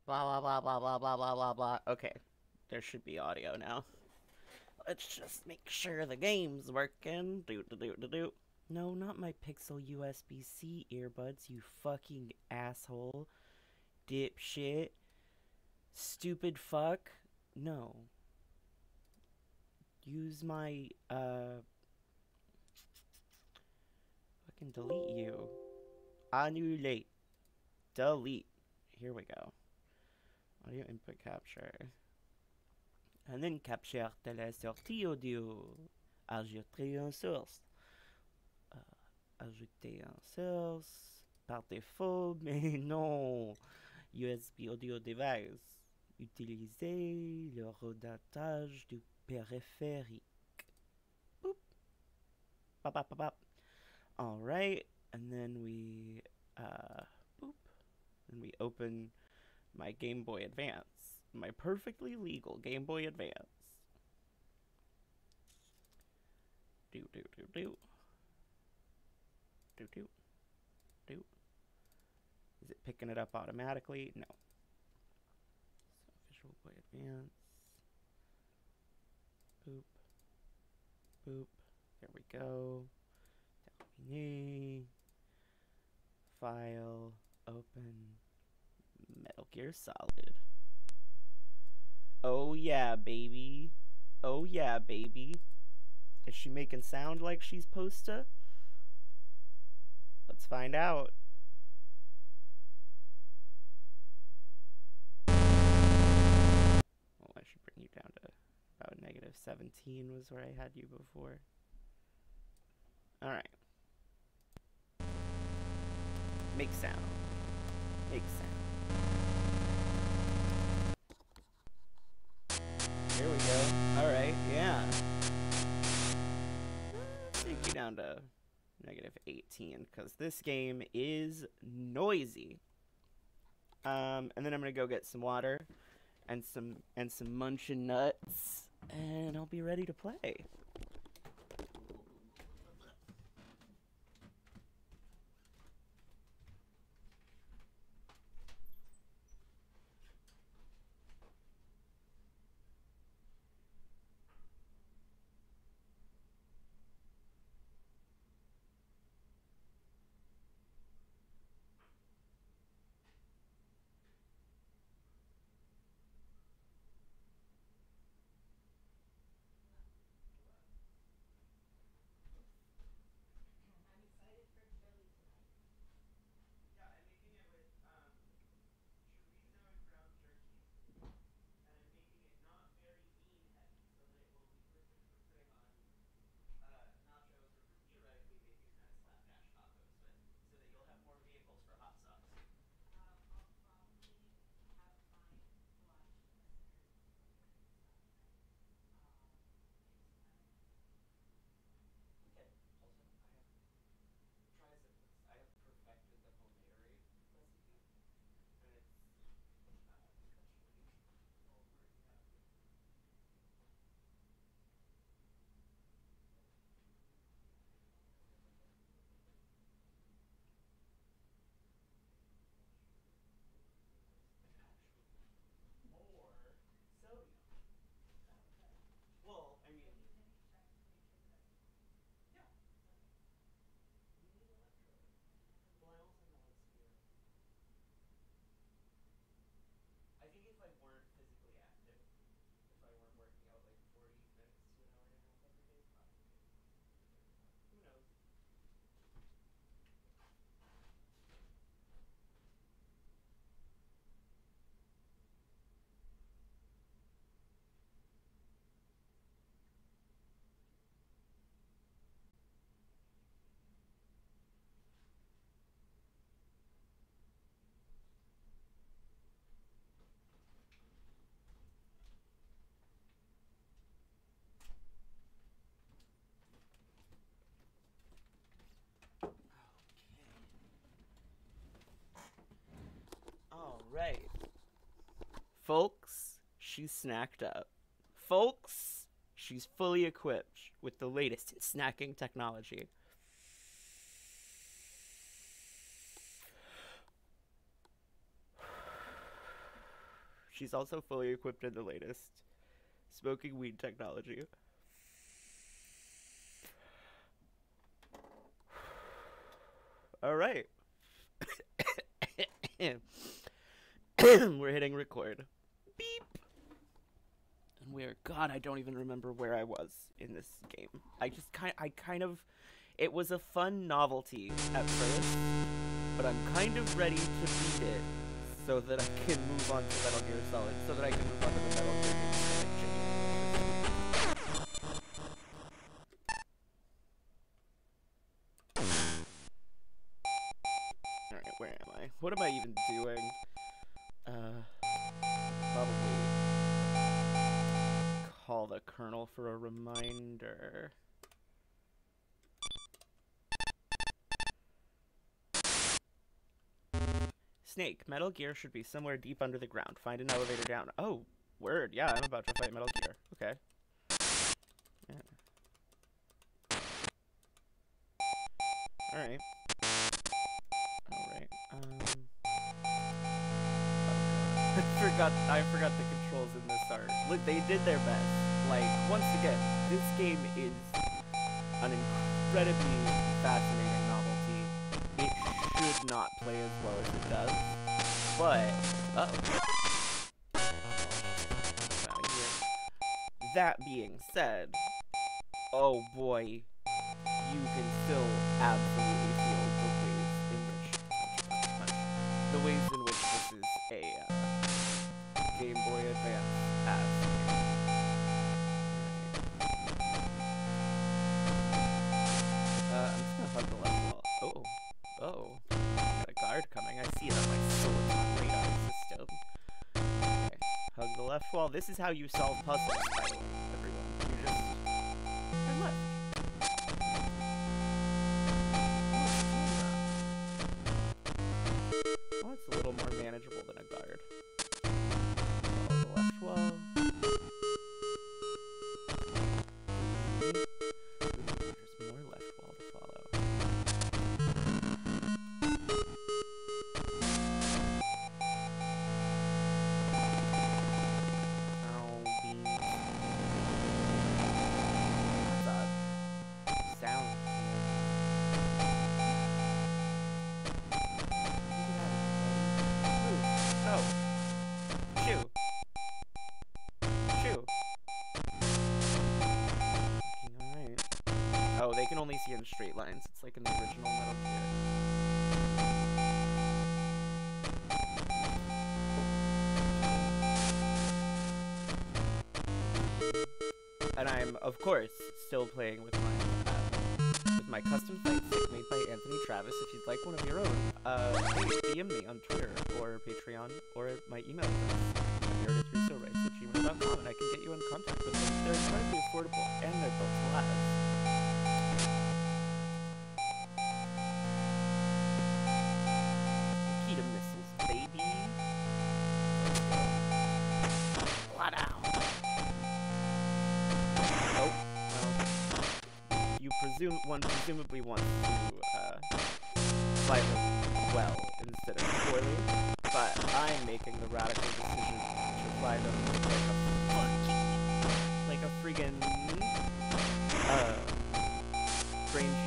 Blah blah blah blah blah blah blah blah blah. Okay, there should be audio now. Let's just make sure the game's working. Do do do do do. No, not my Pixel USB-C earbuds, you fucking asshole, dipshit, stupid fuck. No. Use my fucking delete you. Annulate. Delete. Here we go. Audio input capture. And then capture de la sortie audio. Ajouter en source. Ajouter en source. Par défaut, mais non. USB audio device. Utiliser le redatage du périphérique. Boop. Pop, pop, pop, pop. All right. And then we, boop. And we open my Game Boy Advance. My perfectly legal Game Boy Advance. Do, do, do, do. Do, do, do. Is it picking it up automatically? No. So, Visual Boy Advance. Boop. Boop. There we go. Terminé. File. Open. Metal Gear Solid. Oh yeah, baby. Oh yeah, baby. Is she making sound like she's supposed to? Let's find out. Well, I should bring you down to about -17 was where I had you before. Alright. Make sound. Make sound. Here we go. Alright, yeah. Let's take you down to -18, because this game is noisy. And then I'm gonna go get some water and some munchin nuts, and I'll be ready to play. Well, I mean, yeah, you need electrode. Well, I also know it's here. I think if I weren't physically active, if I weren't working out like 40 minutes to an hour and a half every day, probably. Who knows? All right. Folks, she's snacked up. Folks, she's fully equipped with the latest in snacking technology. She's also fully equipped in the latest smoking weed technology. All right. We're hitting record. Beep. And we're, God, I don't even remember where I was in this game. I kind of, it was a fun novelty at first, but I'm kind of ready to beat it so that I can move on to Metal Gear Solid, so that I can move on to the Metal Gear games. Alright, where am I? What am I even doing? Probably call the Colonel for a reminder. Snake, Metal Gear should be somewhere deep under the ground. Find an elevator down. Oh, word. Yeah, I'm about to fight Metal Gear. Okay. Yeah. Alright. Alright. I forgot the controls in this are. Look, they did their best. Like, once again, this game is an incredibly fascinating novelty. It should not play as well as it does, but that being said, oh boy, you can still absolutely feel the ways in which this is a Game Boy Advance ass. I'm just gonna hug the left wall. Oh, got a guard coming. I see it on my silicon radar system. Okay, hug the left wall. This is how you solve puzzles, by the way, everyone. You just turn left. Oh, it's a little more manageable than a guard. Follow the left wall. There's more left wall to follow. What's that sound? Oh. Shoo. Shoo. Alright. Oh, they can only see in straight lines. It's like in the original Metal Gear. And I'm, of course, still playing with my custom fights made by Anthony Travis. If you'd like one of your own, please DM me on Twitter or Patreon or my email address, meredithrussorights@gmail.com, and I can get you in contact with them. They're incredibly affordable and they're built to last. Nikita missiles, baby. Flat out. Oh, well. One presumably wants to fight them well instead of poorly, but I'm making the radical decision to fight them like a friggin' brain genius.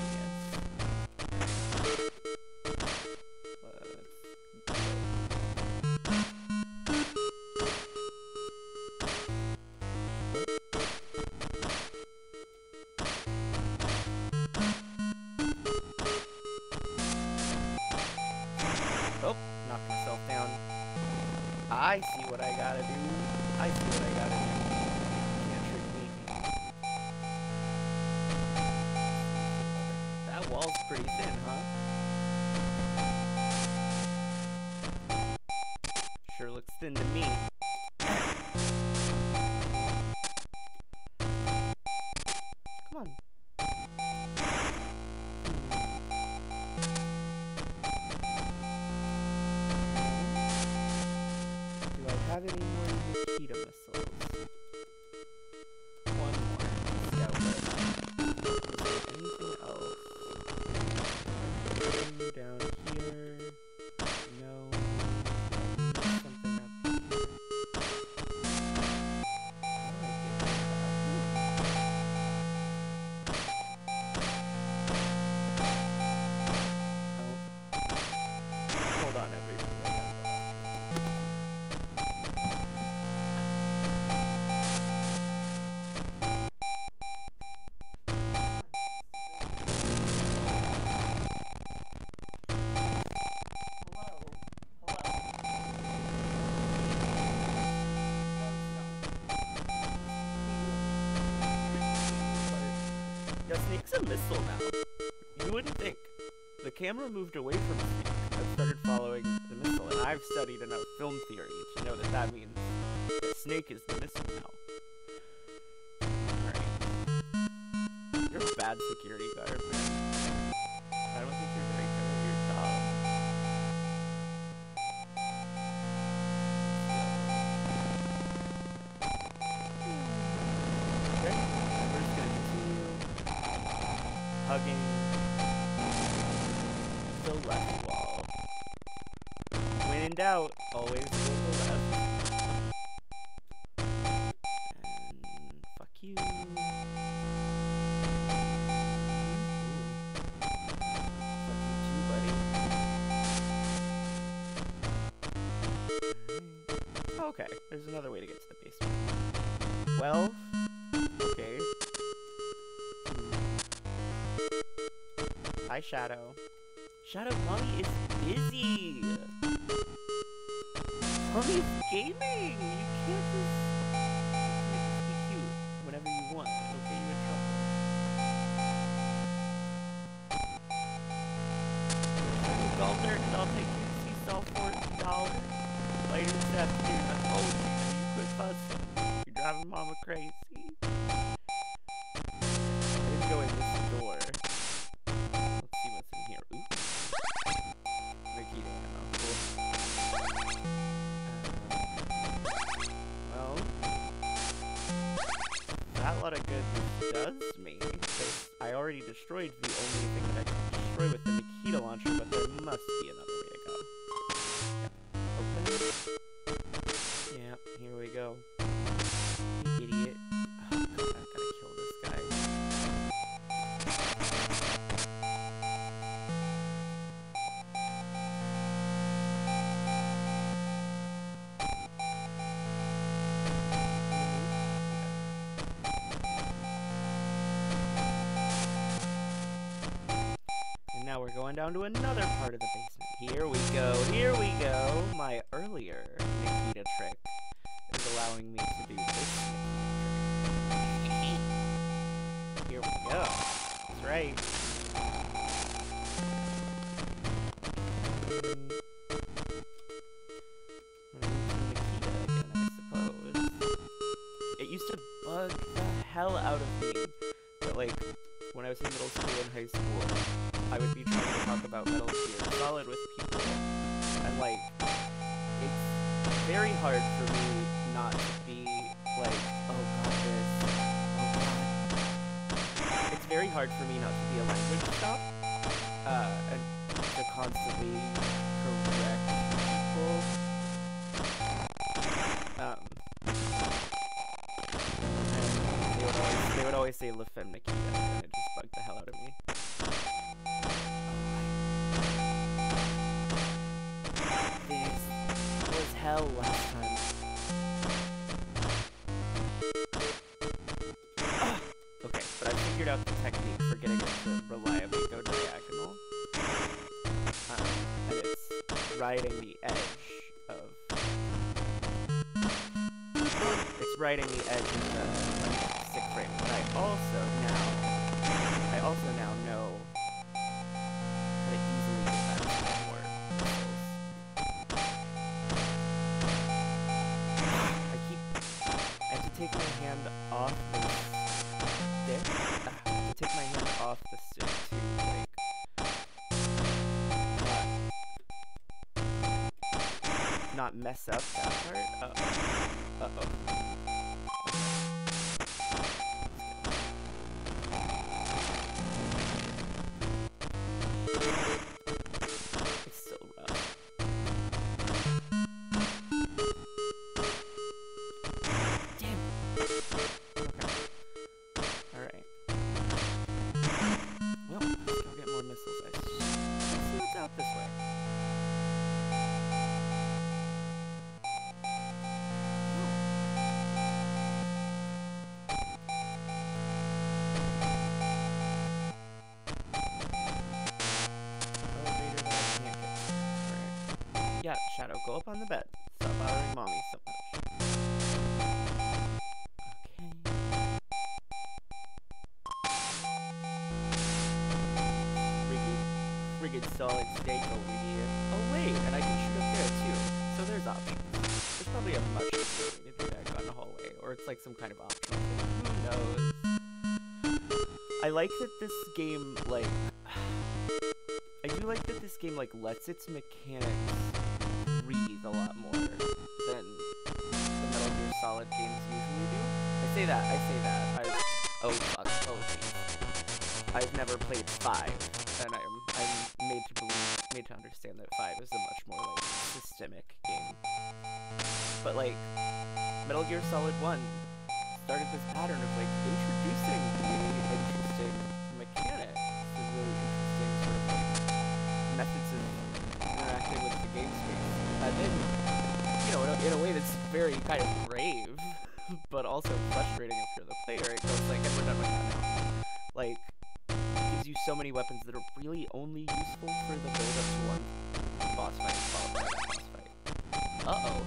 I see what I gotta do. I see what I gotta do. Can't trick me. That wall's pretty thin, huh? Sure looks thin to me. Come on. Have any more Nikita missiles? One more. Scout list. Anything else? Anything down here? No. Something up here. missile now. You wouldn't think. The camera moved away from Snake and started following the missile, and I've studied enough film theory to know that that means that Snake is the missile now. Alright. You're a bad security guard, man. I don't think you're very good at your job. Okay, and we're just gonna continue hugging the left wall. When in doubt, always go to the left. And fuck you. Okay, there's another way to get to the basement. Well, okay. Hi, Shadow. Shadow, Mommy is busy! Mommy's gaming! You can't just be cute whenever you want. It'll get you in trouble. Galter, and I'll take you to see Cell $40. Later this afternoon, I told you quit fussing. You're driving Mama crazy. I didn't go in this door. Let's see what's in here. Ooh. Nikita ammo. Cool. Well, that lot of good does me, because I already destroyed the only thing that I can destroy with the Nikita launcher, but there must be another way to go. Yeah, here we go. You idiot. Oh, God, I gotta kill this guy. And now we're going down to another part of the basement. Here we go, here we go. My earlier Nikita trick is allowing me to do this Nikita trick. Here we go. That's right. Nikita again, I suppose. It used to bug the hell out of me that, like, when I was in middle school and high school, I would be trying to talk about Metal Gear Solid with people, and, like, it's very hard for me not to be like, oh god, this, oh god. It's very hard for me not to be a language snob, and to constantly correct people. They would always say La Femme Nikita, and it just bugged the hell out of me. This was hell last time. Okay, but I figured out the technique for getting it to reliably go diagonal. And it's riding the edge of... It's riding the edge of the stick frame, but I also now know how to easily get back to more missiles. I have to take my hand off the stick. I have to take my hand off the stick to, like, not mess up that part. Uh-oh. It's still rough. Damn. Okay. Alright. Well, let's go get more missiles. Let's see what's out this way. Yeah, Shadow, go up on the bed. Stop bothering Mommy so much. Okay. friggin' solid steak over here. Oh wait, and I can shoot up there too. So there's options. There's probably a much easier way to do that on the hallway, or it's like some kind of option thing. Who knows? I like that this game, like, I do like that this game, like, lets its mechanics breathe a lot more than the Metal Gear Solid games usually do. I say that, oh fuck, oh jeez. I've never played 5, and I'm made to understand that 5 is a much more, like, systemic game. But, like, Metal Gear Solid 1 started this pattern of, like, introducing really interesting mechanics and really interesting sort of, like, methods of interacting with the game space. And then, you know, in a way that's very kind of brave, but also frustrating if you're the player. It goes like, and we're done with that. Like, it gives you so many weapons that are really only useful for the build-up to one boss fight followed by that boss fight. Uh-oh.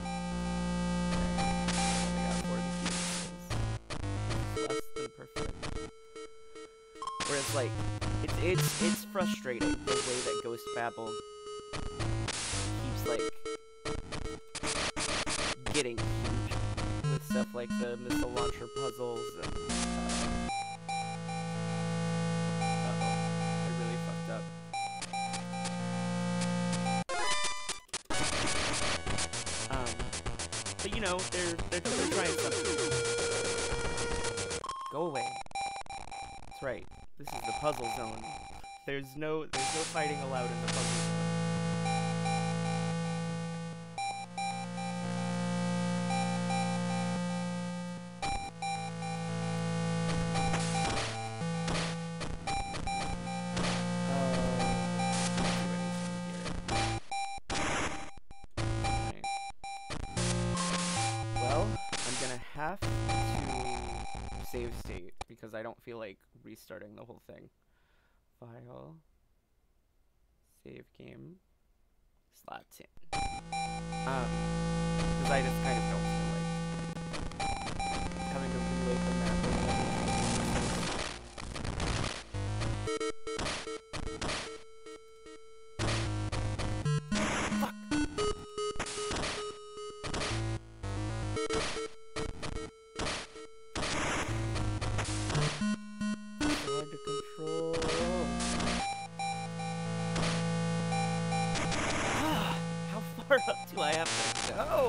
Less than perfect. Whereas, like, it's frustrating the way that Ghost Babel keeps, like, getting huge with stuff like the missile launcher puzzles and, uh-oh, I really fucked up. But you know, they're trying something. Go away. That's right. This is the puzzle zone. There's no fighting allowed in the puzzle zone. Have to save state because I don't feel like restarting the whole thing. File, save game, slot in. Because I just kind of don't feel like having to reload the map. Do I have to go?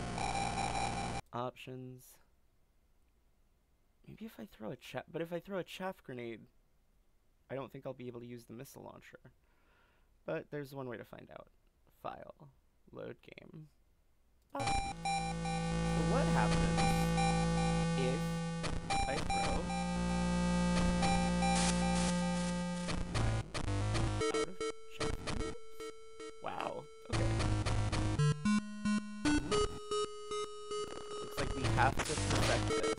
Options. Maybe if I throw a but if I throw a chaff grenade, I don't think I'll be able to use the missile launcher. But there's one way to find out. File. Load game. So what happens if I throw out of chaff grenades? Wow. Okay. Looks like we have to perfect this.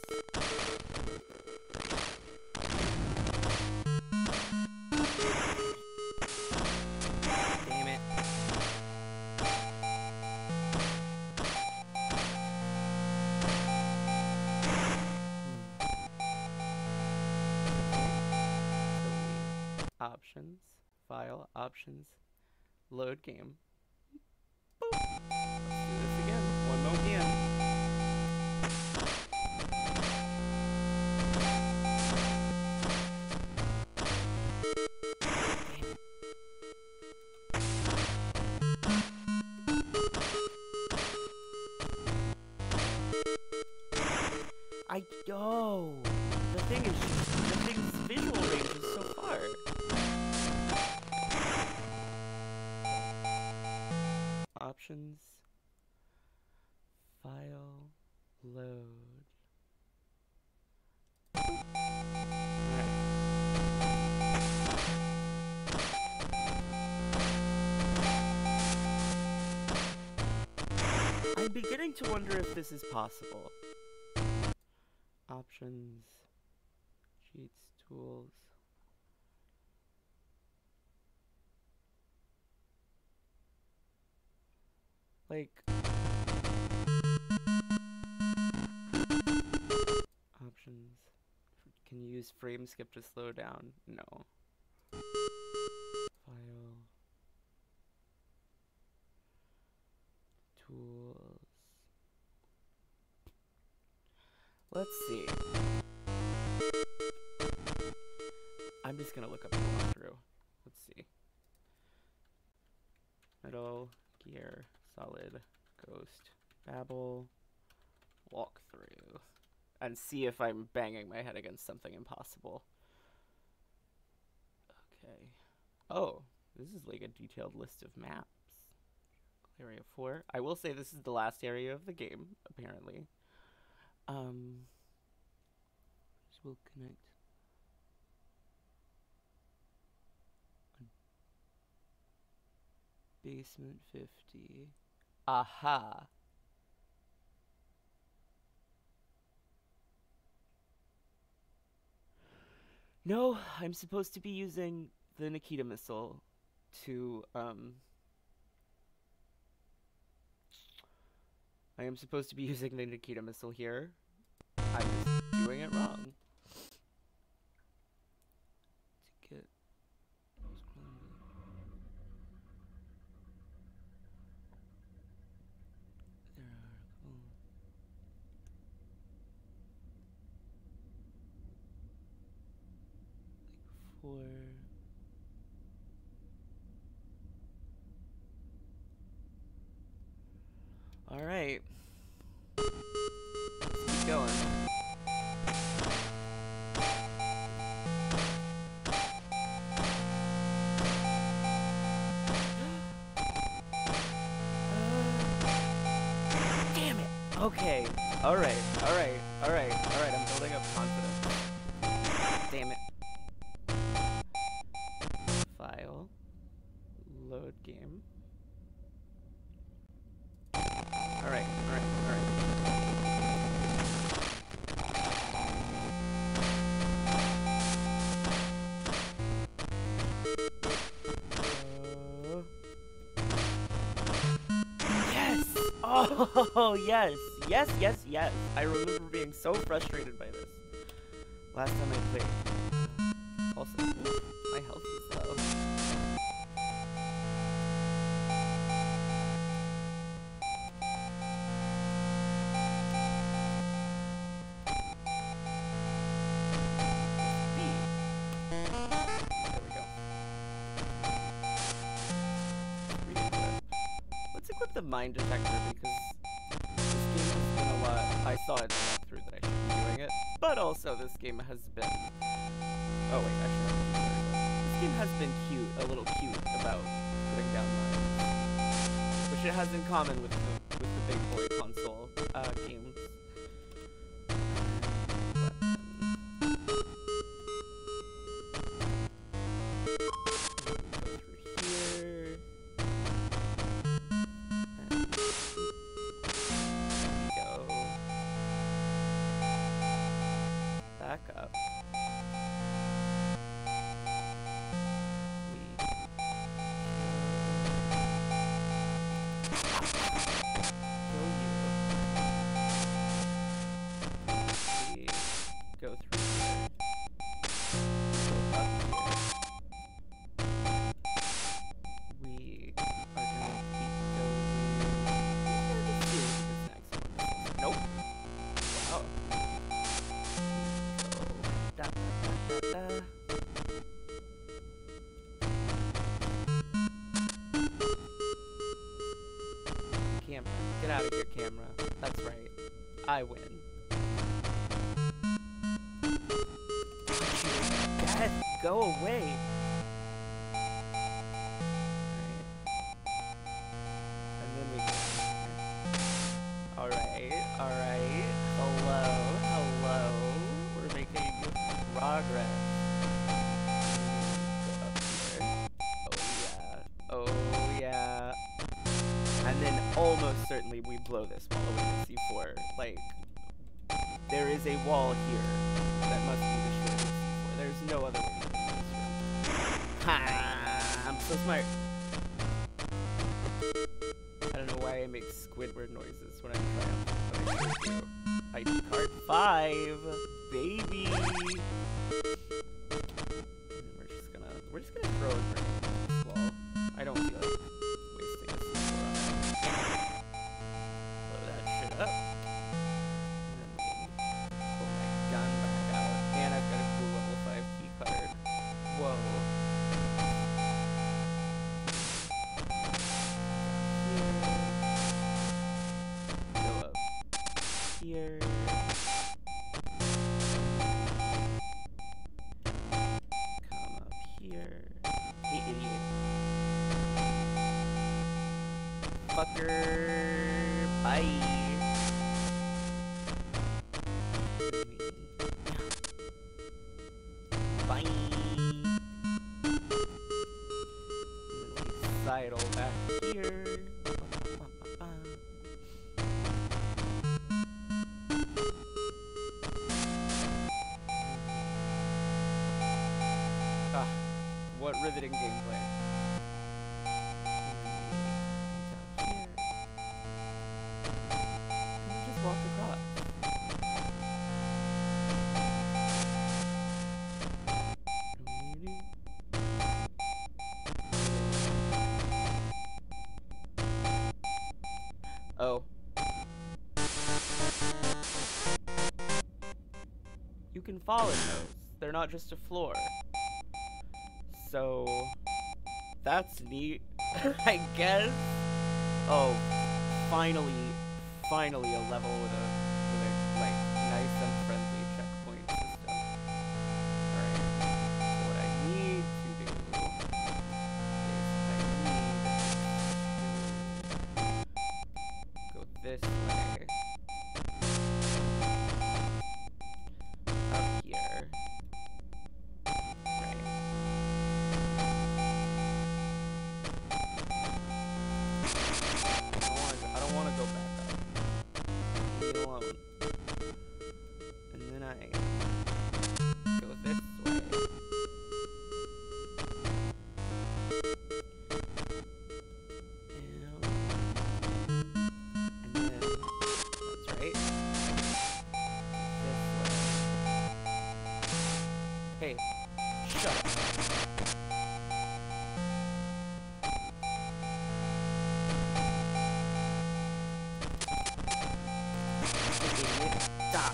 Damn it. Options, file, options, load game. Boop. Let's do this again. One more again. The thing's visual range is so far. Options, file, load. Alright. I'm beginning to wonder if this is possible. Options, cheats, tools. Like, options. Can you use frame skip to slow down? No. File. Let's see. I'm just gonna look up the walkthrough. Let's see. Metal Gear Solid Ghost Babel walkthrough. And see if I'm banging my head against something impossible. Okay. Oh, this is like a detailed list of maps. Area 4. I will say this is the last area of the game, apparently. This will connect. Basement 50. Aha. No, I'm supposed to be using the Nikita missile to, I am supposed to be using the Nikita missile here. I'm just doing it wrong. To get... There are a couple... Like 4... Alright. Let's keep going. Damn it! Okay. Alright. I'm building up confidence. Damn it. File. Load game. Alright. Yes! Oh, yes! Yes! I remember being so frustrated by this last time I played. Also, my health is low. The mine detector, because this game has been a lot. I saw it in the walkthrough that I should be doing it, but also this game has been. Oh wait, actually, this game has been a little cute about putting down mines, which it has in common with the big boy console games. Get out of here, camera. That's right. I win. Death, go away. Alright. Hello. We're making progress. Go up here. Oh yeah. And then almost certainly we blow this wall away with C4. Like, there is a wall here that must be destroyed with C4. There's no other way to do this. Ha! I'm so smart. I don't know why I make Squidward noises when I'm triumphant, but I do. ID card 5, baby. We're just gonna throw a grenade at this wall. I don't feel like wasting a C4 on it. Blow that shit up. And then motherfucker. Bye. Bye. Sidle back here. Ah, what riveting gameplay. Down here. And just walk across. Oh. You can fall in those. They're not just a floor. So that's neat, I guess. Oh, finally a level with a like nice and friendly checkpoint system. Alright. So what I need to do is go this way. Up here. Right. I don't want to go back up. Leave me alone. And then I go this way. And then that's right. This way. Hey, shut up. Die.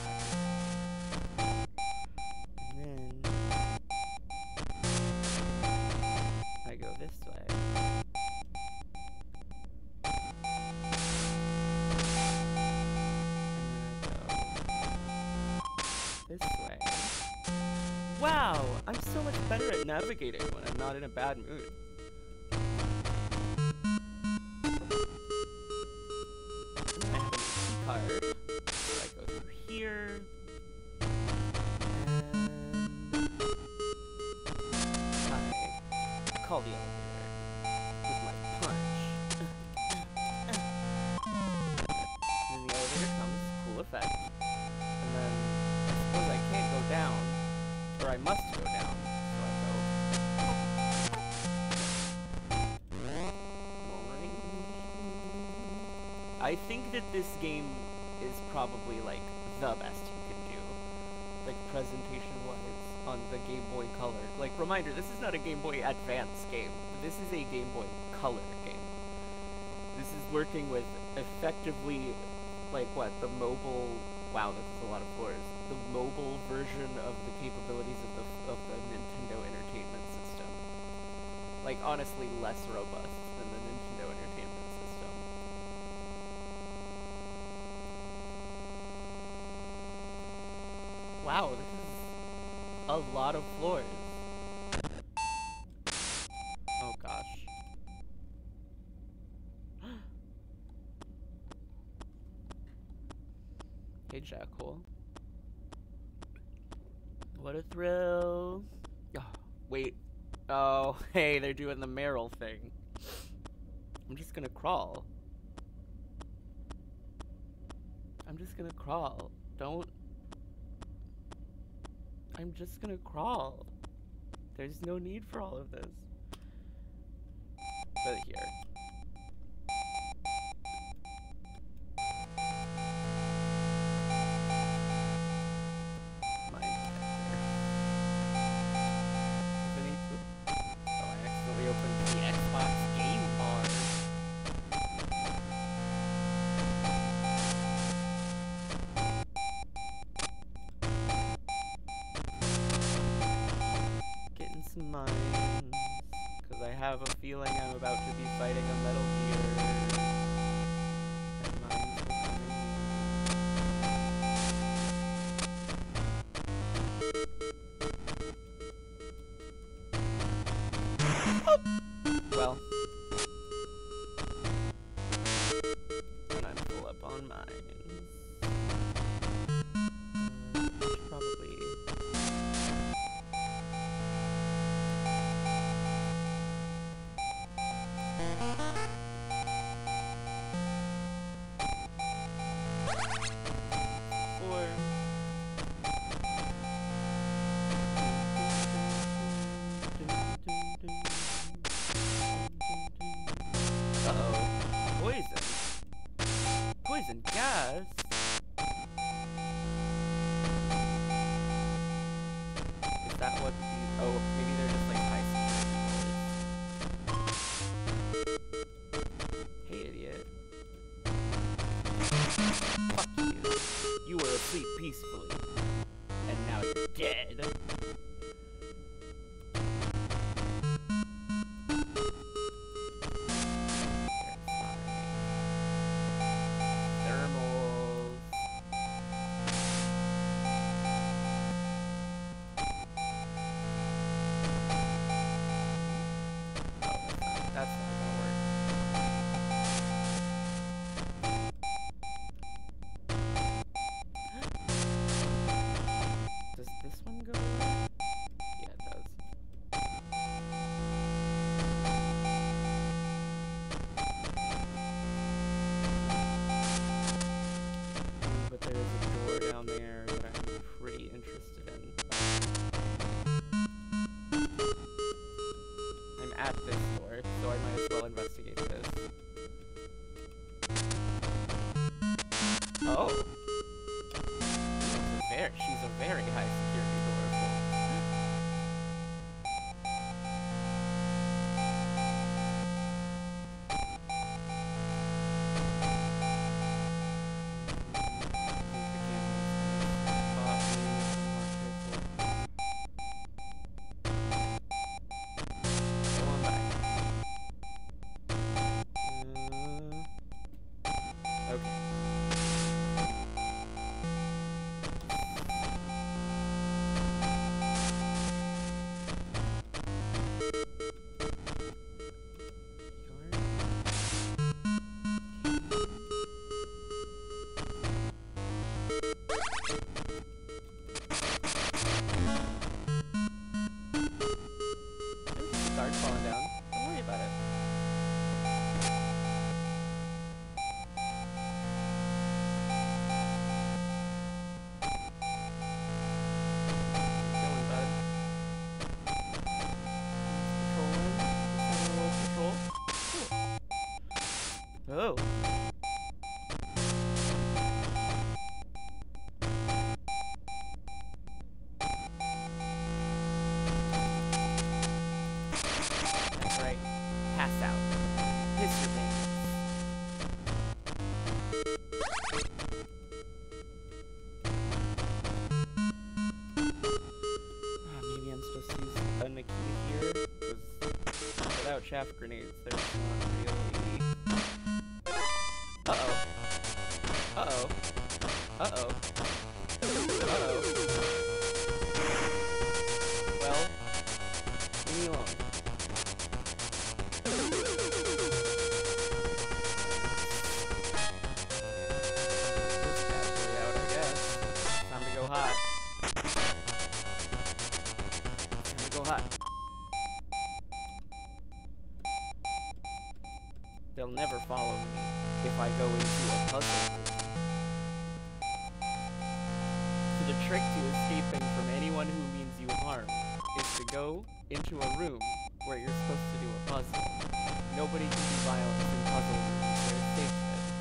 And then I go this way. And then I go this way. Wow, I'm so much better at navigating when I'm not in a bad mood. I have a key card. So I go through here. And I call the elevator with my punch. And then the elevator comes, cool effect. And then I suppose I can't go down. Or I must go down. So I go. I think that this game is probably like the best you can do, like presentation-wise, on the Game Boy Color. Like, reminder, this is not a Game Boy Advance game. This is a Game Boy Color game. This is working with effectively, like what, the mobile. Wow, this is a lot of floors. The mobile version of the capabilities of the Nintendo Entertainment System. Like, honestly, less robust than the Nintendo Entertainment System. Wow, this is a lot of floors. Oh gosh. Hey, Jackal. What a thrill. Oh, wait. Oh, hey, they're doing the Meryl thing. I'm just gonna crawl. I'm just gonna crawl. Don't. I'm just gonna crawl. There's no need for all of this. But here. Because I have a feeling I'm about to be fighting a Metal Gear. And mines will come in. Oh! Well. at this door, so I might as well investigate this. Oh. She's a very high security door, folks. Falling down. Don't worry about it. Keep going, bud. Patrolling. Just having a little patrol. Cool. Oh. Pass out. Piss your pants. Maybe I'm supposed to use a key here, because without chaff grenades, there's not really... Uh-oh. Uh-oh. Uh-oh. Uh-oh. Well, leave me alone. They'll never follow me if I go into a puzzle. So the trick to escaping from anyone who means you harm is to go into a room where you're supposed to do a puzzle. Nobody can do violence in puzzle rooms. They're safe.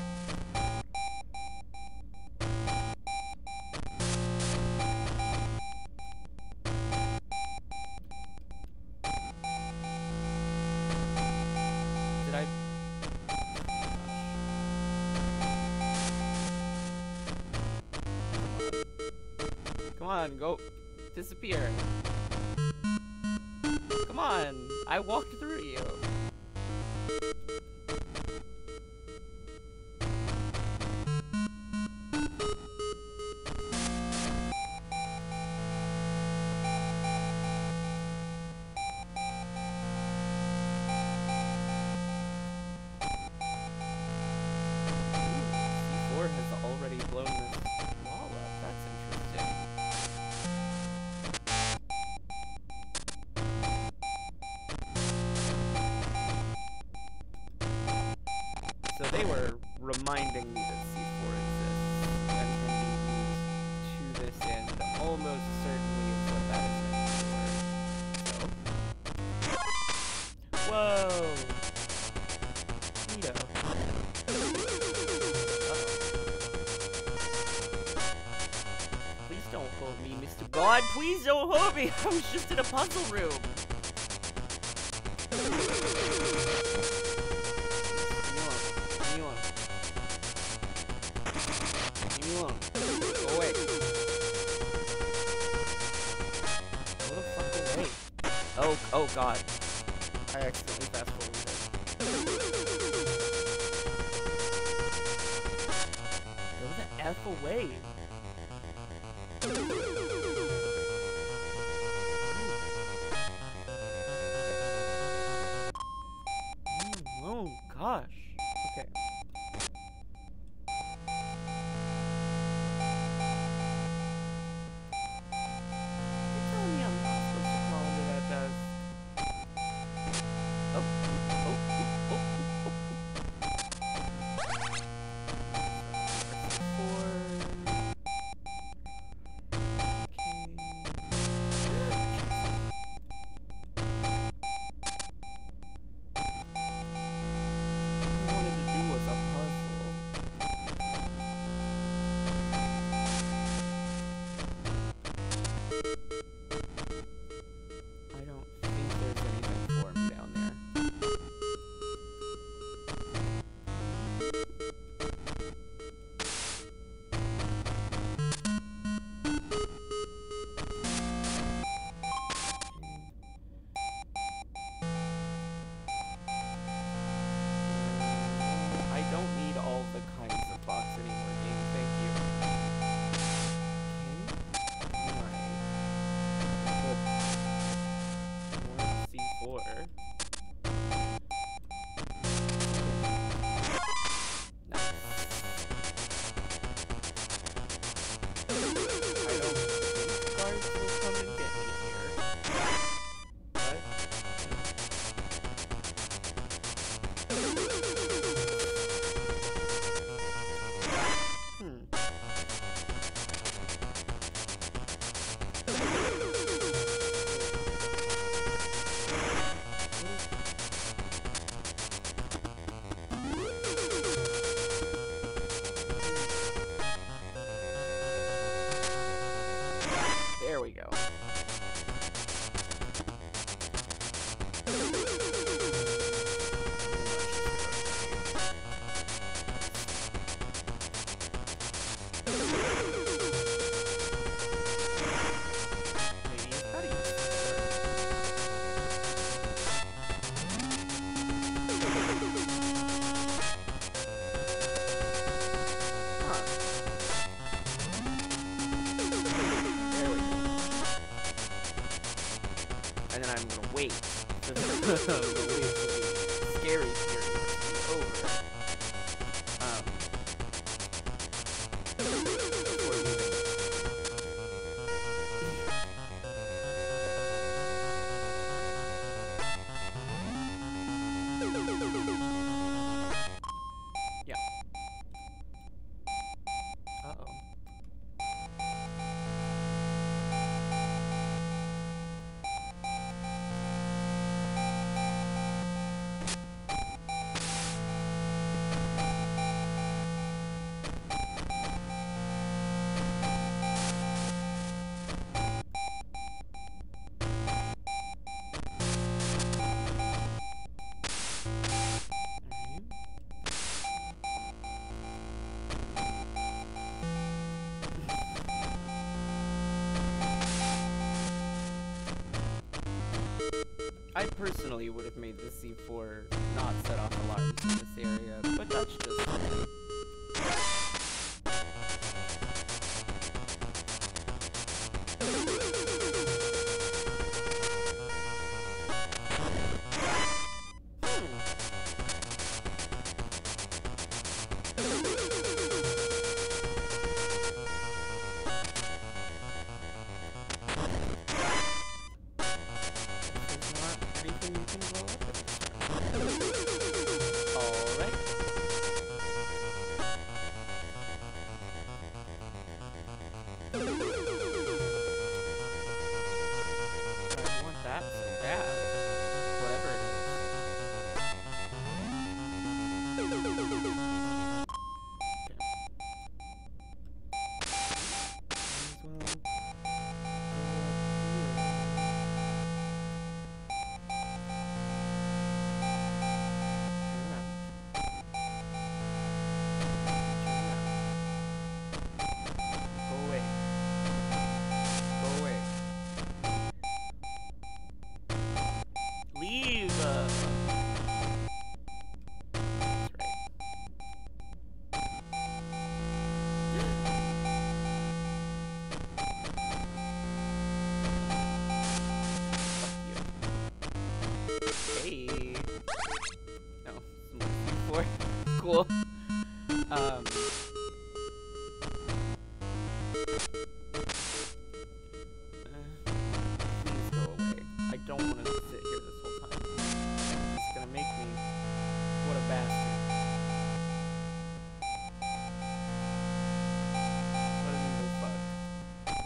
Come on, go. Disappear. Come on. I walked through you. C4 has already blown this wall up. That's interesting. So they were reminding me that C4 exists and can be used to this end. Almost certainly is what that is meant for. So. Whoa! Neato. Please don't hold me, Mr. God. Please don't hold me. I was just in a puzzle room. Go away. Go the fuck away. Oh god. I accidentally fast forwarded. Go the F away. Oh gosh. Okay. scary period is over. Before leaving. Yeah. Uh-oh. I personally would have made the C4 not set off alarms in this area, but that's just me. Cool. Please go away. I don't want to sit here this whole time. It's gonna make me. What a bastard. What an evil fuck.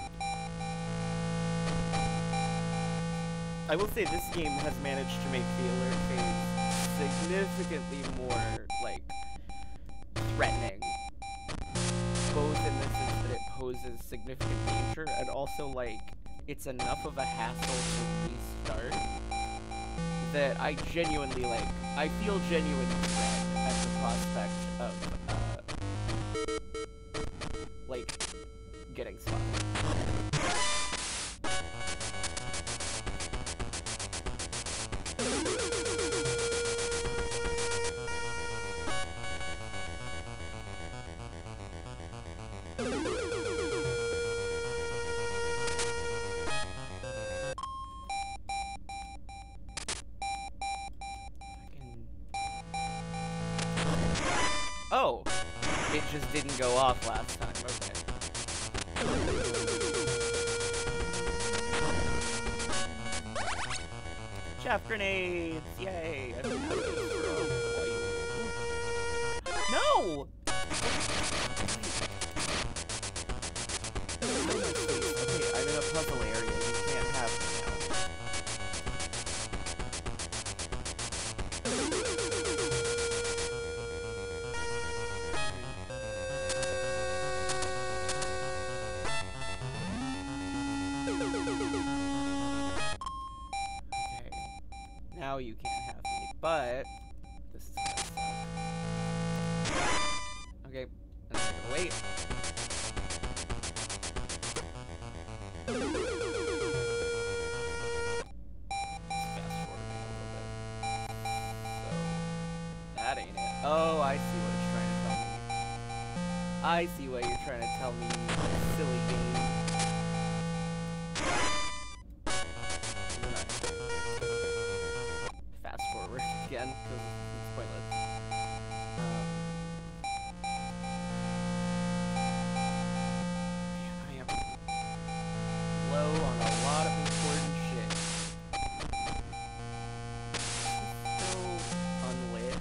I will say this game has managed to make the alert phase significantly more, like, threatening, both in the sense that it poses significant danger, and also, like, it's enough of a hassle to restart that I genuinely, like, I feel genuine dread at the prospect of, like, getting spotted. Oh, it just didn't go off last time. Okay. Chaff grenades! Yay! I don't have those for a while. No! Okay, I'm in a puzzle area. You can't have me now. Now you can't have me, but this is gonna suck. Okay, I'm gonna wait. Fast forwarding a little bit. So that ain't it. Oh, I see what it's trying to tell me. I see what you're trying to tell me, you silly game. forward again, because it's pointless. Man, I am low on a lot of important shit. Still unlit.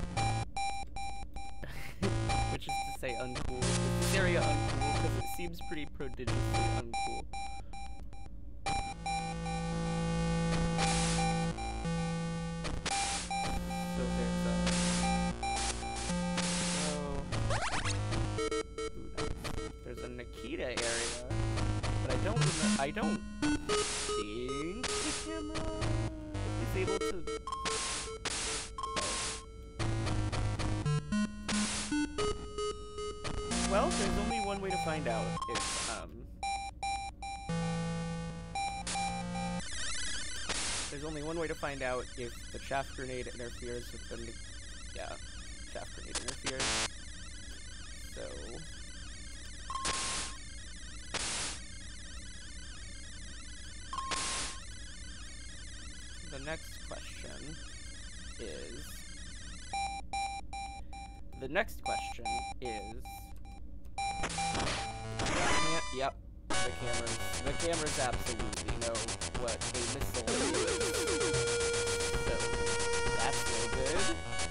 Which is to say uncool. Is this area uncool? Because it seems pretty prodigiously uncool. So there's a... Ooh, nice. There's a Nikita area, but I don't remember. I don't think the camera is able to. Well, there's only one way to find out if there's only one way to find out if the chaff grenade interferes with the chaff grenade interferes. So the next question is yep, the cameras absolutely know what a missile is. So that's no good.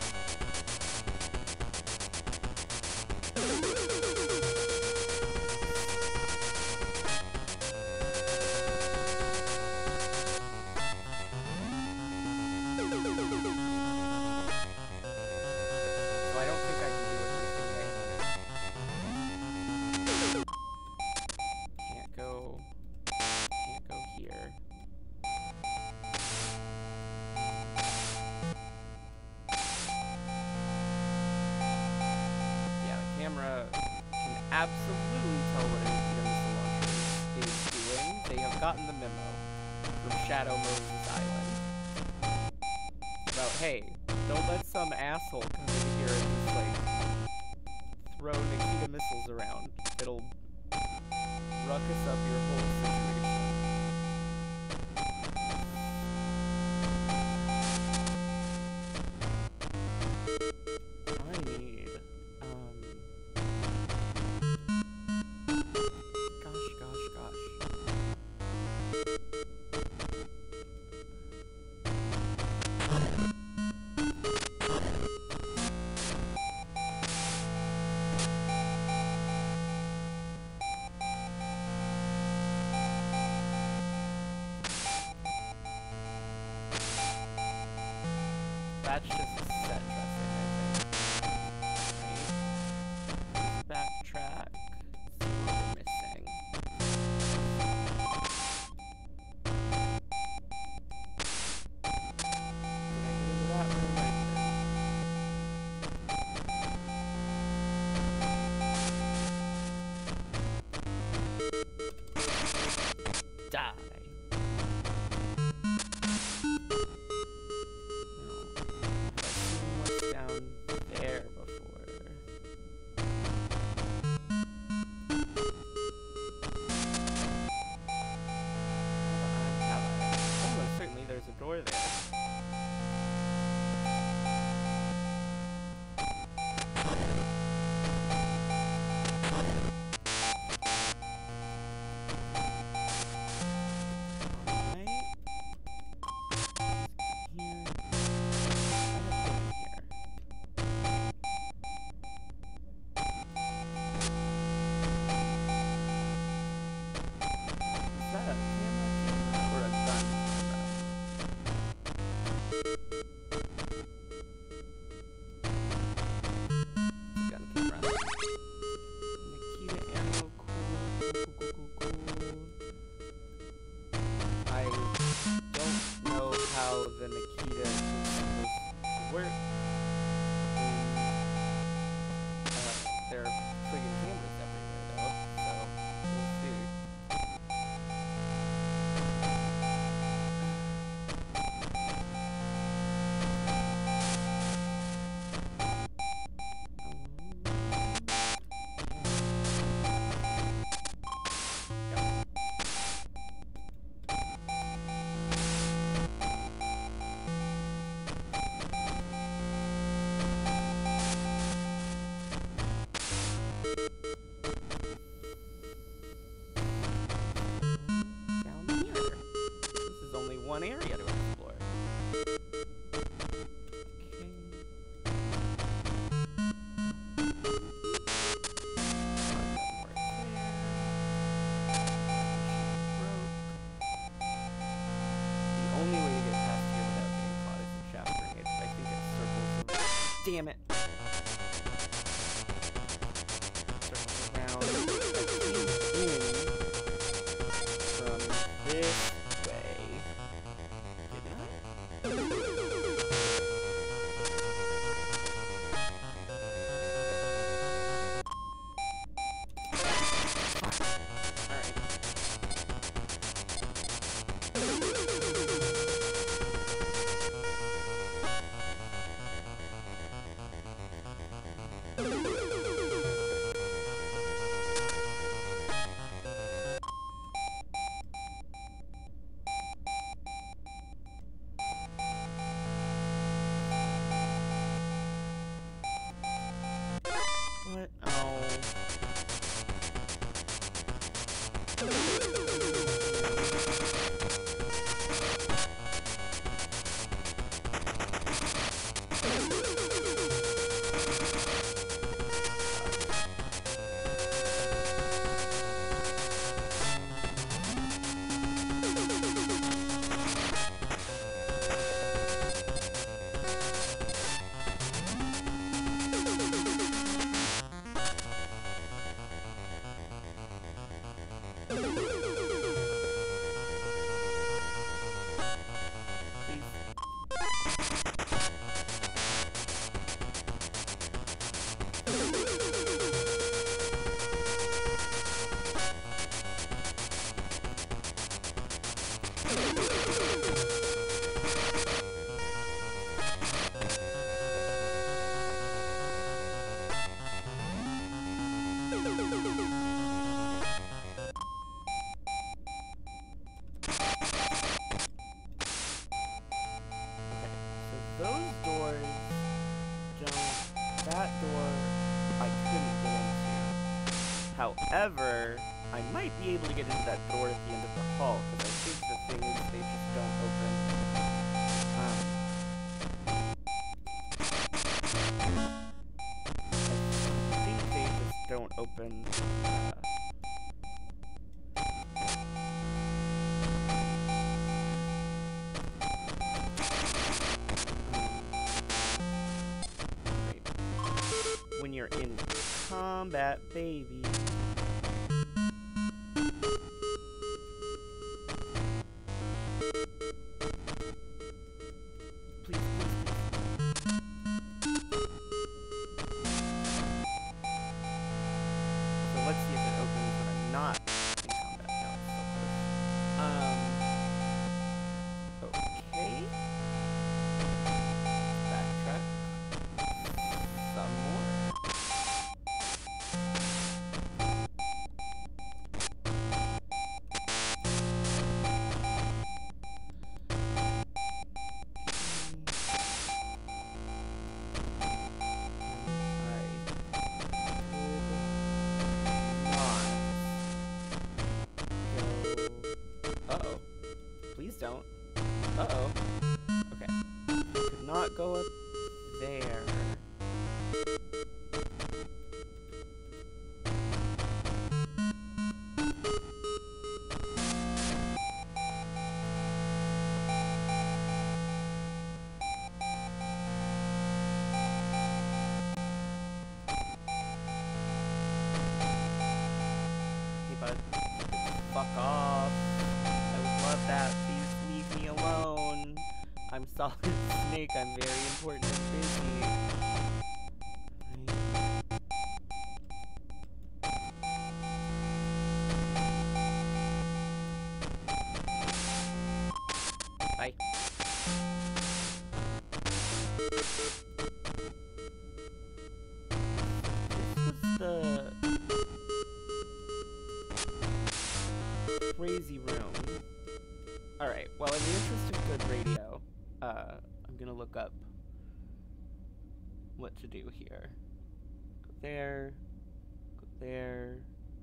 So I don't think I can do everything I wanted. Can't go here. Yeah, the camera can absolutely tell what a missile launcher is doing. They have gotten the memo from Shadow Moses Island about, hey, don't let some asshole come in here and just like throw Nikita missiles around. It'll ruckus up your whole situation. I need, gosh. That's just set dressing, I think. Right. Backtrack. See what we're missing. That room right there. Die. Down there before. Damn it. Circle around. I came in from this way. Didn't I? What? Oh. Those doors don't... That door I couldn't get into. However, I might be able to get into that door at the end of the hall, because I think the thing is they just don't open. I think they just don't open. When you're in combat, baby. Please, please, please. So let's see if it opens when I'm not in combat. No, it's so close. Okay. Backtrack. Some more. Uh-oh. Please don't. Uh-oh. Okay. Could not go up there. Hey, bud. Fuck off. I would love that. Please leave me alone. I'm Solid Snake. I'm very important and busy. Bye. This was the crazy room. Alright, well, in the interest of good radio, I'm gonna look up what to do here. Go there. Go there.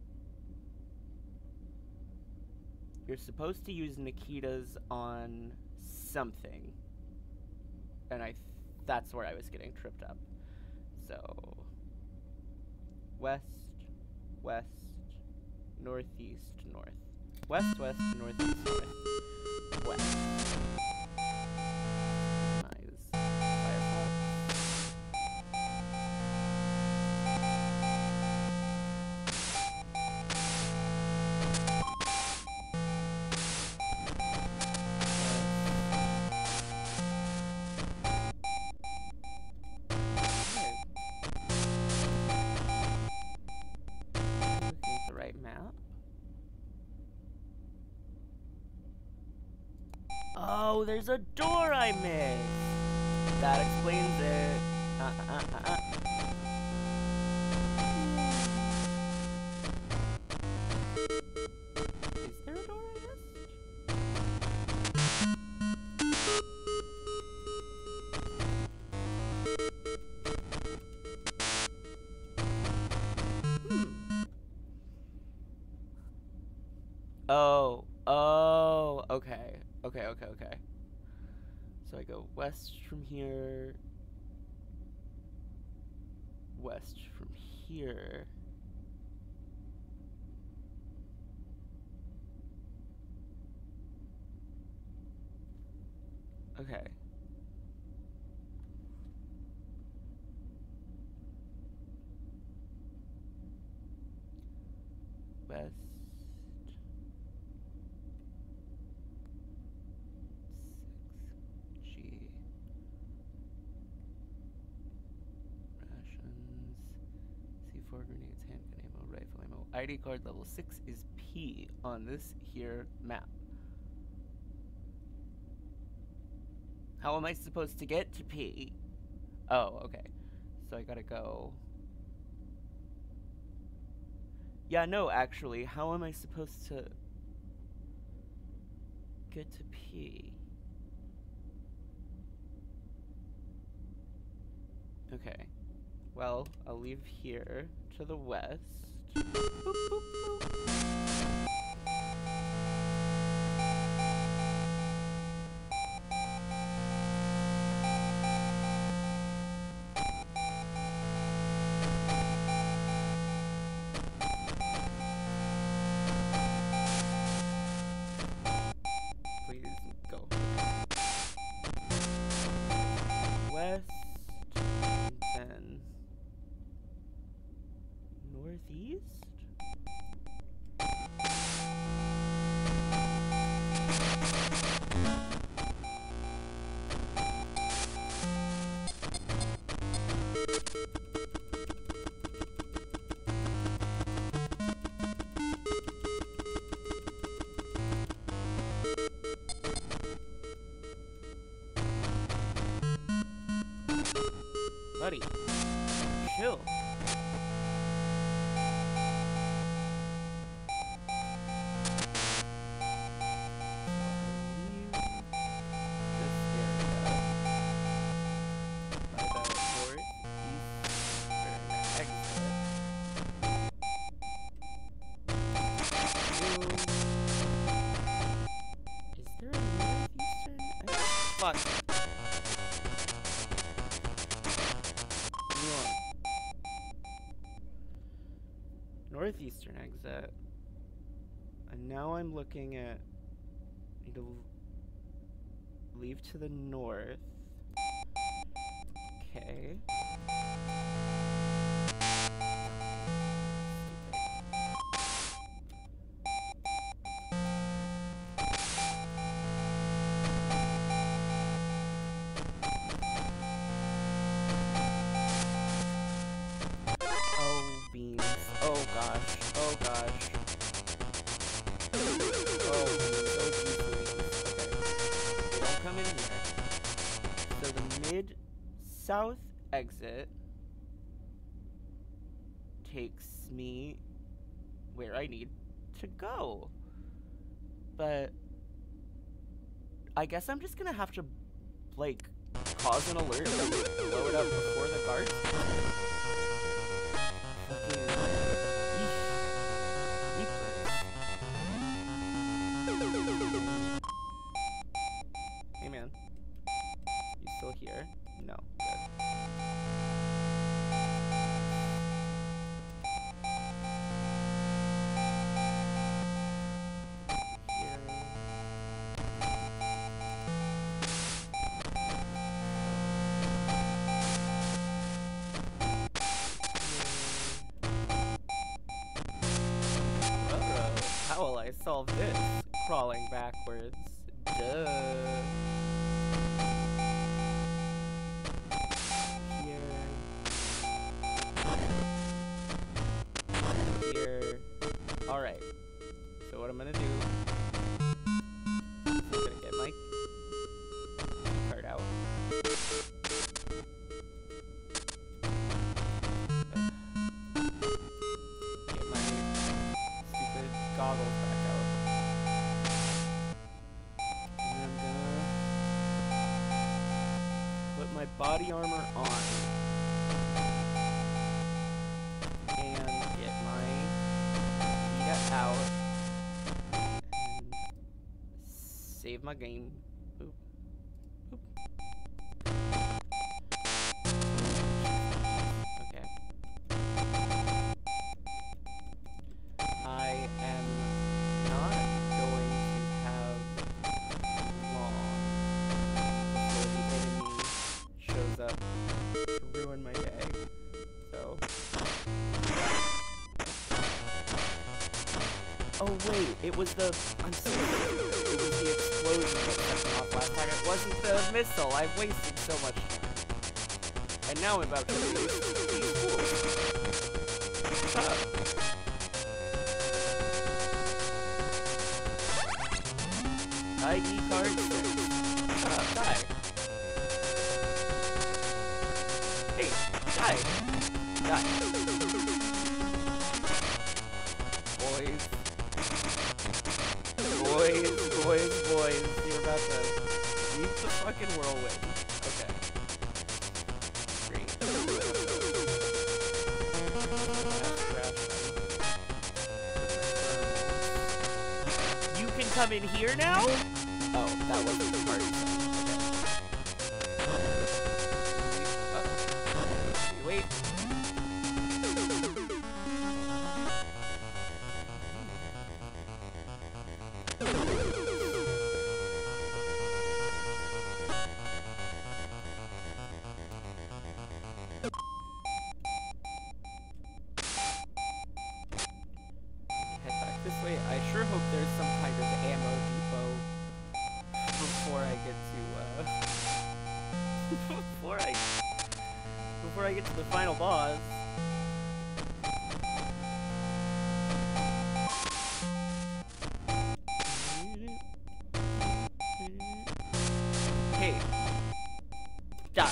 You're supposed to use Nikita's on something. And that's where I was getting tripped up. So, west, west, northeast, north. West, west, northeast, north. West. Nice. Firefox. Oh, there's a door I missed. That explains it. Is there a door I missed? Oh, okay. Okay. So I go west from here. West from here. Okay. West. G. Rations. C4 grenades, handgun ammo, rifle ammo. ID card level 6 is P on this here map. How am I supposed to get to P? Oh, okay. So I gotta go. Yeah, no, actually, how am I supposed to get to P? Okay. Well, I'll leave here to the west. Boop, boop, boop. Northeast? Buddy, chill. Fuck. Northeastern exit. And now I'm looking at. Need to leave to the north. Okay. South exit takes me where I need to go. But I guess I'm just gonna have to, like, cause an alert and blow it up before the guards come. Hey man, you still here? No. How will I solve this? Crawling backwards. Duh. Here. Alright. So what I'm gonna do is I'm gonna get my body armor on. And get my Vita out. And save my game. Oop. Oop. Okay. I am not going to have long before the enemy shows up to ruin my day. So. Oh wait, it was the. I'm sorry. It was the explosion that set them off last time. It wasn't the missile. I've wasted so much time. And now I'm about to lose these fools. Shut up. ID card 6. Shut up, die. Hey, die. Die. Boys. Boys. You're about to leave the fucking whirlwind. Okay. Great. You can come in here now? Oh, that wasn't the party zone. Okay. Wait. Head back this way. I sure hope there's some kind of ammo depot before I get to before I get to the final boss. Hey, die.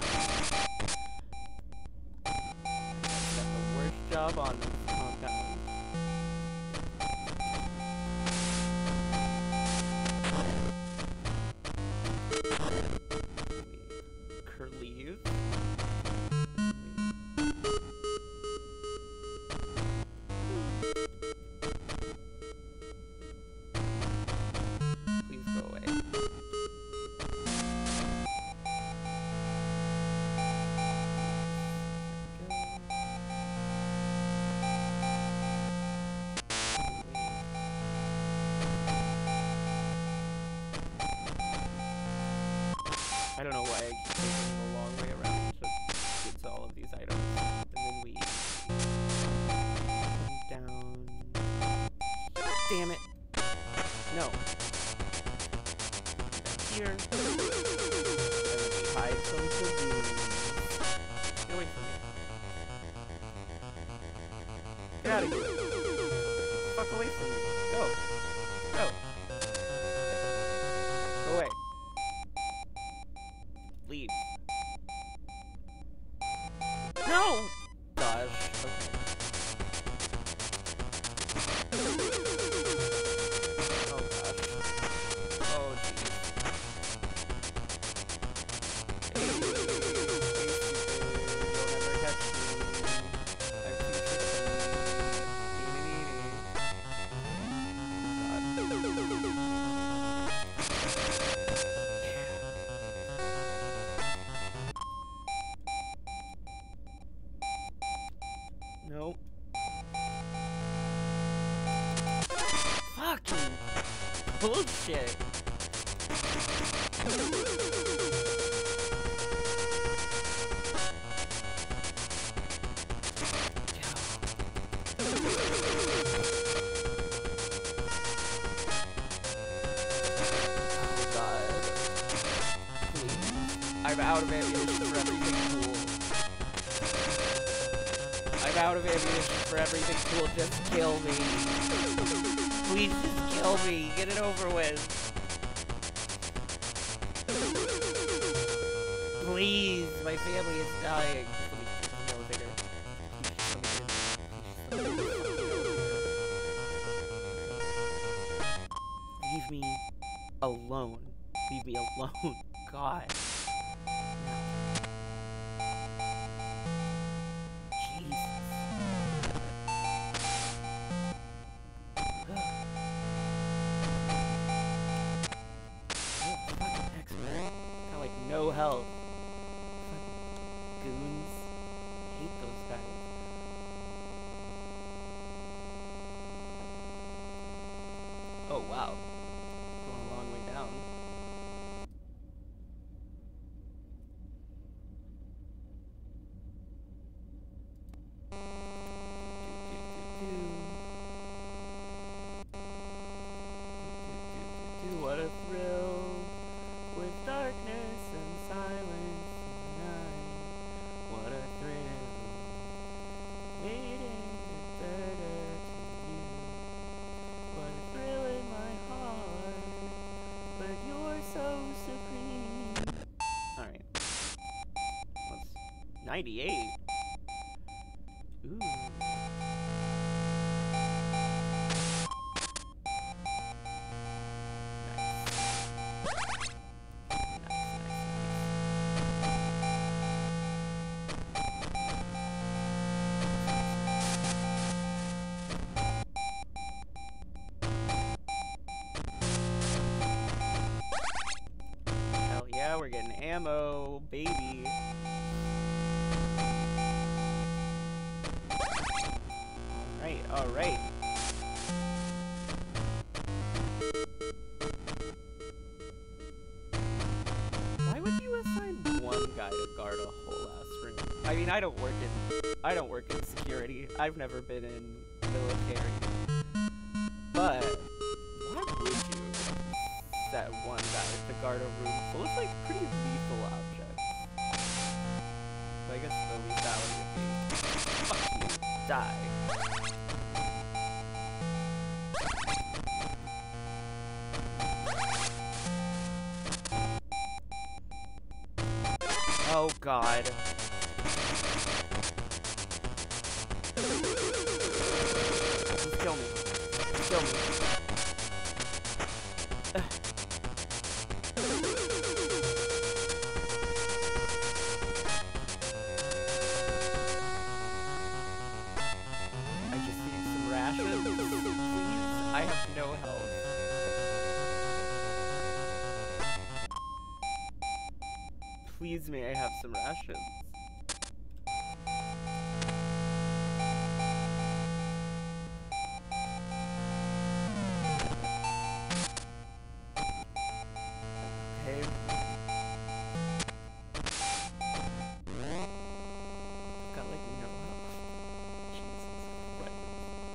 I've got the worst job on this compound. Curlew. Please go away. I don't know why I keep taking the long way around to get to all of these items. And then we come down. Damn it. No. Down here. And then we hide some balloons. Get away from me. Get out of here. Fuck away from me. Go. Go. Go away. Leave. No! Gosh. Okay. Oh gosh. Oh jeez. Hey, stupid. You'll never catch me. I'm too Nope. Fucking bullshit. I'm out of ammunition for everything cool. I'm out of ammunition for everything cool. Just kill me. Please just kill me. Get it over with. Please, my family is dying. Leave me alone. Leave me alone. God. No. wow. Going a long way down. What a thrill with darkness and silence in the night. What a thrill waiting to further to you. What a thrill in my heart, but you're so supreme. Alright. What's 98? Ooh. Hell yeah, we're getting ammo, baby. Alright. Why would you assign one guy to guard a whole ass room? I mean, I don't work in security. I've never been in military. But why would you set one guy to guard a room full of like pretty lethal objects? So I guess the lethality would be fuck you, die. Oh god. Just kill me. Just kill me. I just need some rations, please. I have no health. Please may I have some rations. Okay. I've got like no health. Jesus Christ.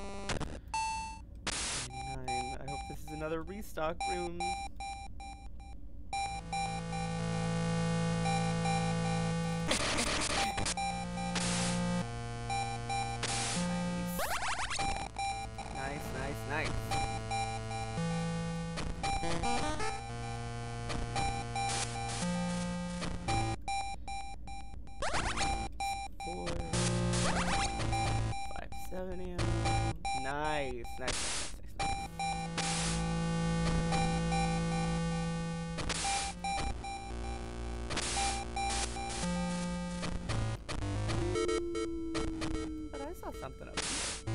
99. I hope this is another restock room. Nice. 4, 5, 7 ammo. Nice. But I saw something up here.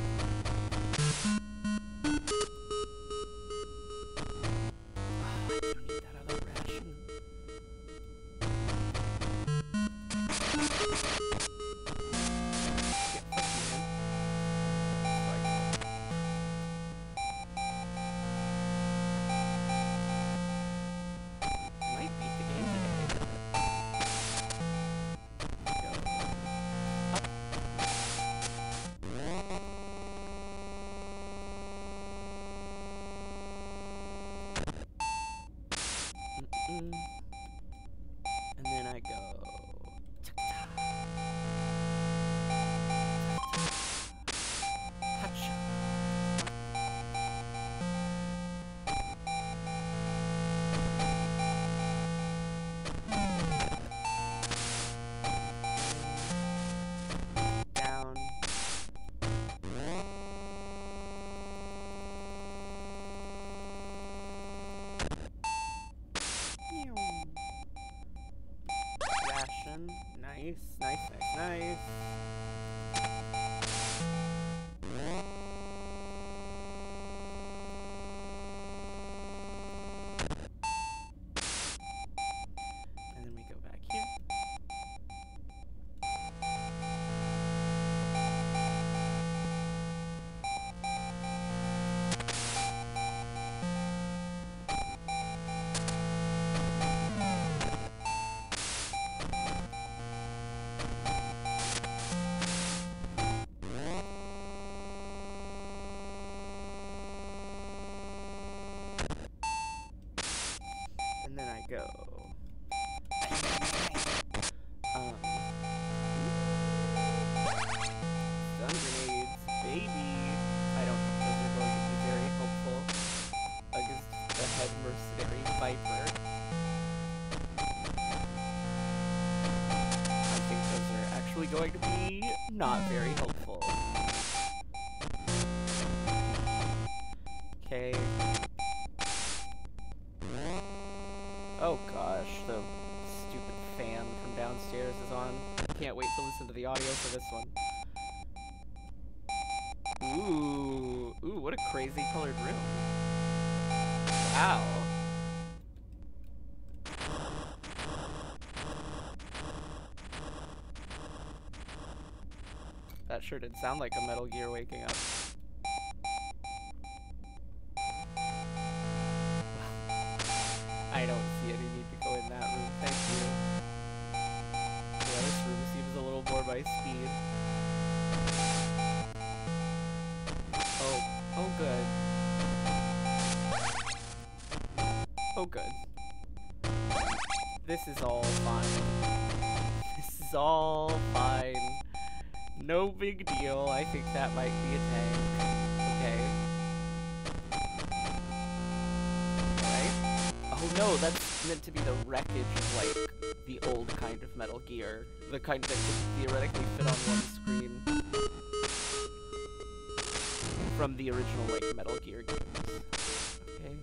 And then I go. Down. Ration. Nice. And then we go back here. going to be not very helpful. Okay. Oh gosh, the stupid fan from downstairs is on. Can't wait to listen to the audio for this one. Ooh, what a crazy colored room. Wow. That sure did sound like a Metal Gear waking up. I don't see any need to go in that room, thank you. Yeah, this room seems a little more my speed. Oh good. Oh good. This is all fine. This is all fine. No big deal. I think that might be a tank. Okay. Alright. Oh no, that's meant to be the wreckage of, like, the old kind of Metal Gear. The kind that could theoretically fit on one screen. From the original, like, Metal Gear games. Okay.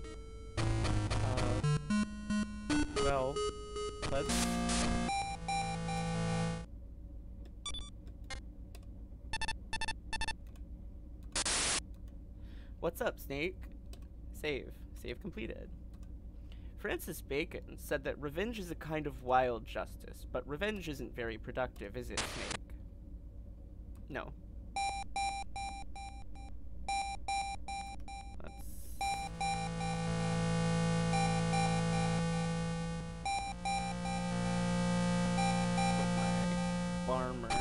Well, let's... What's up, Snake? Save. Save completed. Francis Bacon said that revenge is a kind of wild justice, but revenge isn't very productive, is it, Snake? No. Barmer.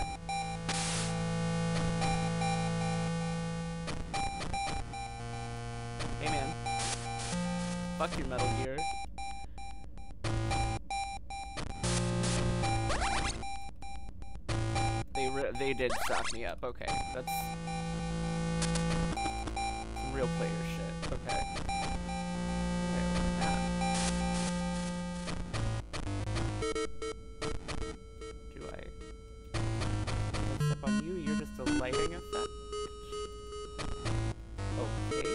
Hey man. Fuck your Metal Gear. They did stop me up. Okay, that's some real player shit. Okay. Do I step on you? You're just a lighting effect. Okay.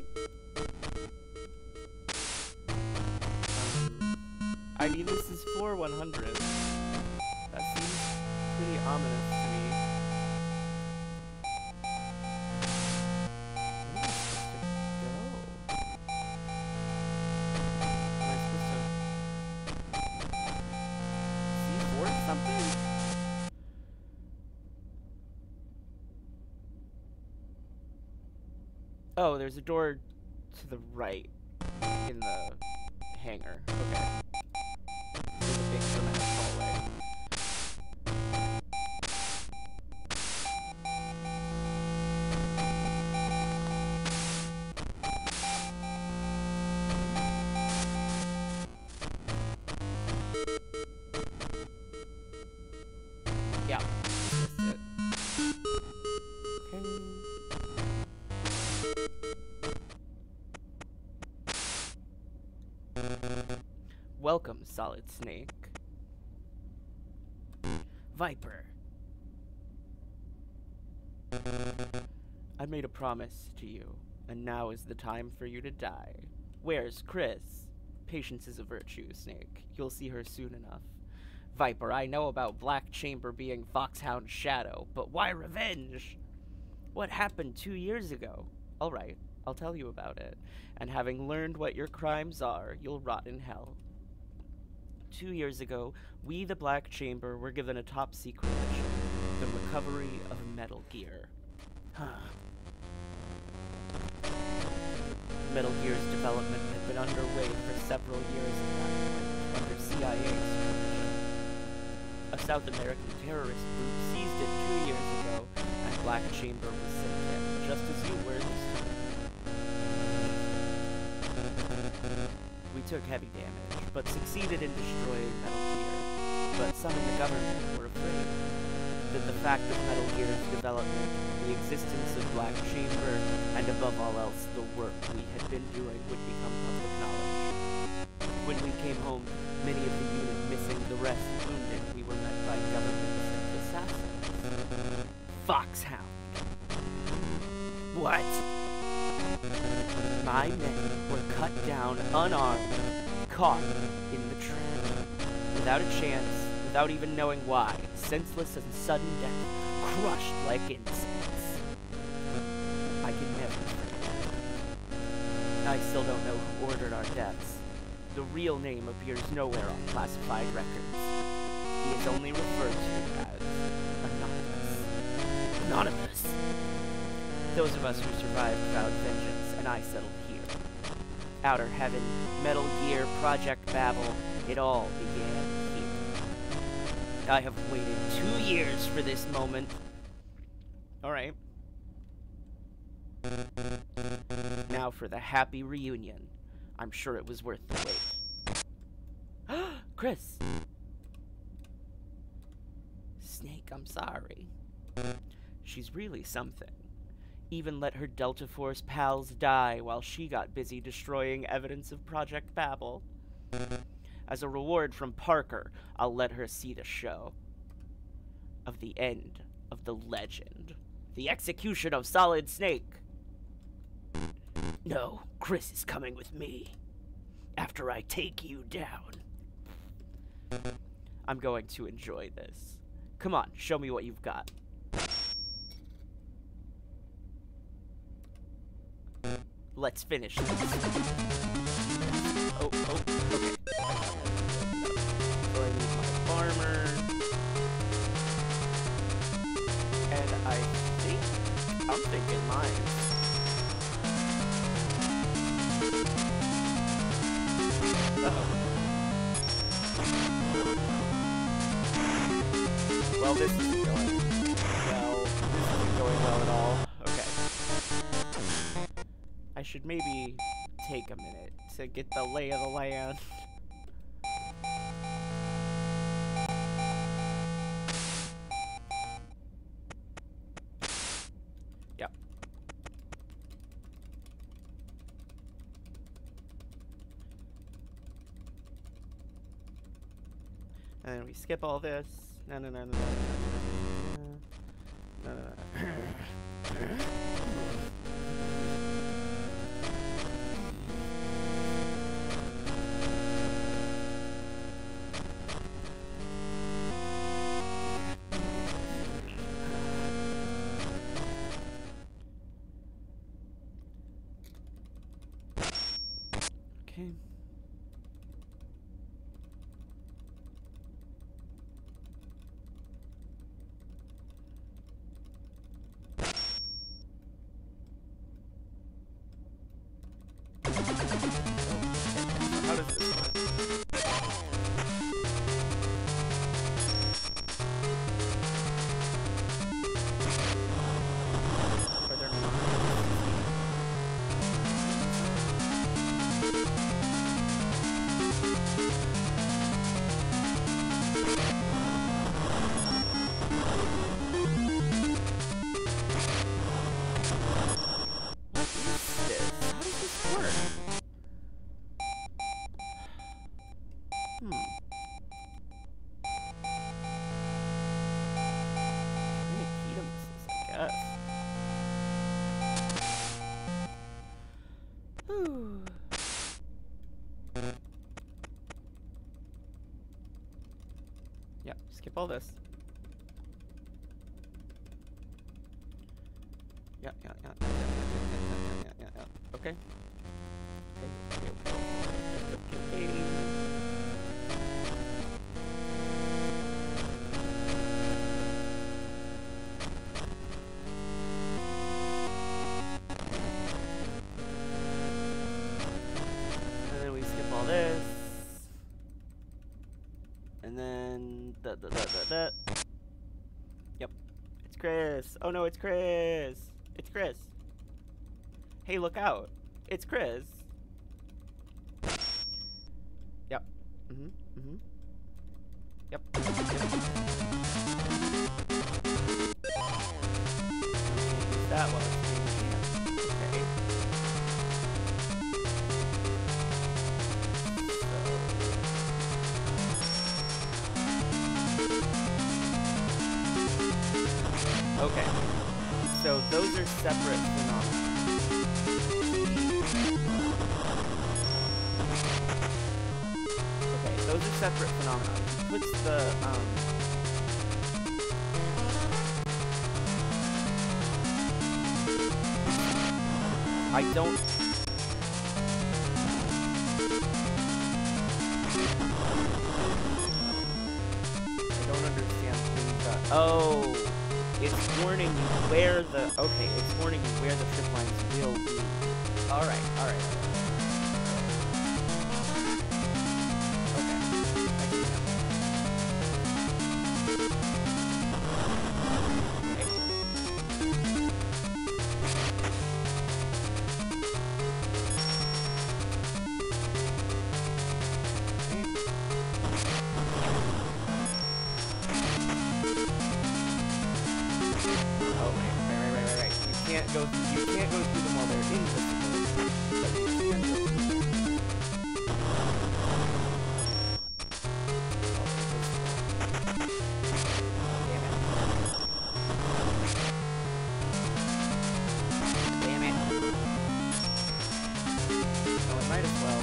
I mean, this is for 100. That seems pretty ominous to me. Where am I supposed to go? Am I supposed to see for something? Oh, there's a door to the right in the hangar. Okay. There's a big dramatic hallway. Yeah, that's it. Okay. Welcome, Solid Snake. Viper. I made a promise to you, and now is the time for you to die. Where's Chris? Patience is a virtue, Snake. You'll see her soon enough. Viper, I know about Black Chamber being Foxhound Shadow, but why revenge? What happened 2 years ago? Alright, I'll tell you about it. And having learned what your crimes are, you'll rot in hell. 2 years ago, we, the Black Chamber, were given a top-secret mission, the recovery of Metal Gear. Metal Gear's development had been underway for several years at that point, under CIA supervision. A South American terrorist group seized it 2 years ago, and Black Chamber was sent in, just as you were this time. We took heavy damage, but succeeded in destroying Metal Gear. But some in the government were afraid that the fact of Metal Gear's development, the existence of Black Chamber, and above all else, the work we had been doing would become public knowledge. When we came home, many of the unit missing, the rest wounded, we were met by government-sent assassins. foxhound. What? My men were cut down, unarmed, caught in the trap, without a chance, without even knowing why, senseless as a sudden death, crushed like insects. I can never forget. I still don't know who ordered our deaths. The real name appears nowhere on classified records. He is only referred to as Anonymous. Anonymous! Those of us who survived vowed vengeance, and I settled here. Outer Heaven, Metal Gear, Project Babel, it all began here. I have waited 2 years for this moment. Alright. Now for the happy reunion. I'm sure it was worth the wait. Chris! Snake, I'm sorry. She's really something. Even let her Delta Force pals die while she got busy destroying evidence of Project Babel. As a reward from Parker, I'll let her see the show of the end of the legend. The execution of Solid Snake. No, Chris is coming with me. After I take you down. I'm going to enjoy this. Come on, show me what you've got. Let's finish this. Oh, okay. So I need my farmer. And I think I'm thinking mine. Well, this isn't going well. This isn't going well at all. Okay. I should maybe take a minute to get the lay of the land. Yep. And then we skip all this. No. Okay. How does this work? Are there Yeah, skip all this. Yeah. Okay. Okay. And then we skip all this. And then Yep. It's Chris. Oh no, it's Chris. It's Chris. Hey, look out. It's Chris. Yep. Yep. That one. Okay. Okay. So those are separate phenomena. Okay, those are separate phenomena. He puts the, I don't understand things. Oh, it's warning you where the. Okay, it's warning you where the trip lines will be. All right. Okay. I see now. You can't go through them while they're invisible, but you can go through them. Damn it. No, I might as well.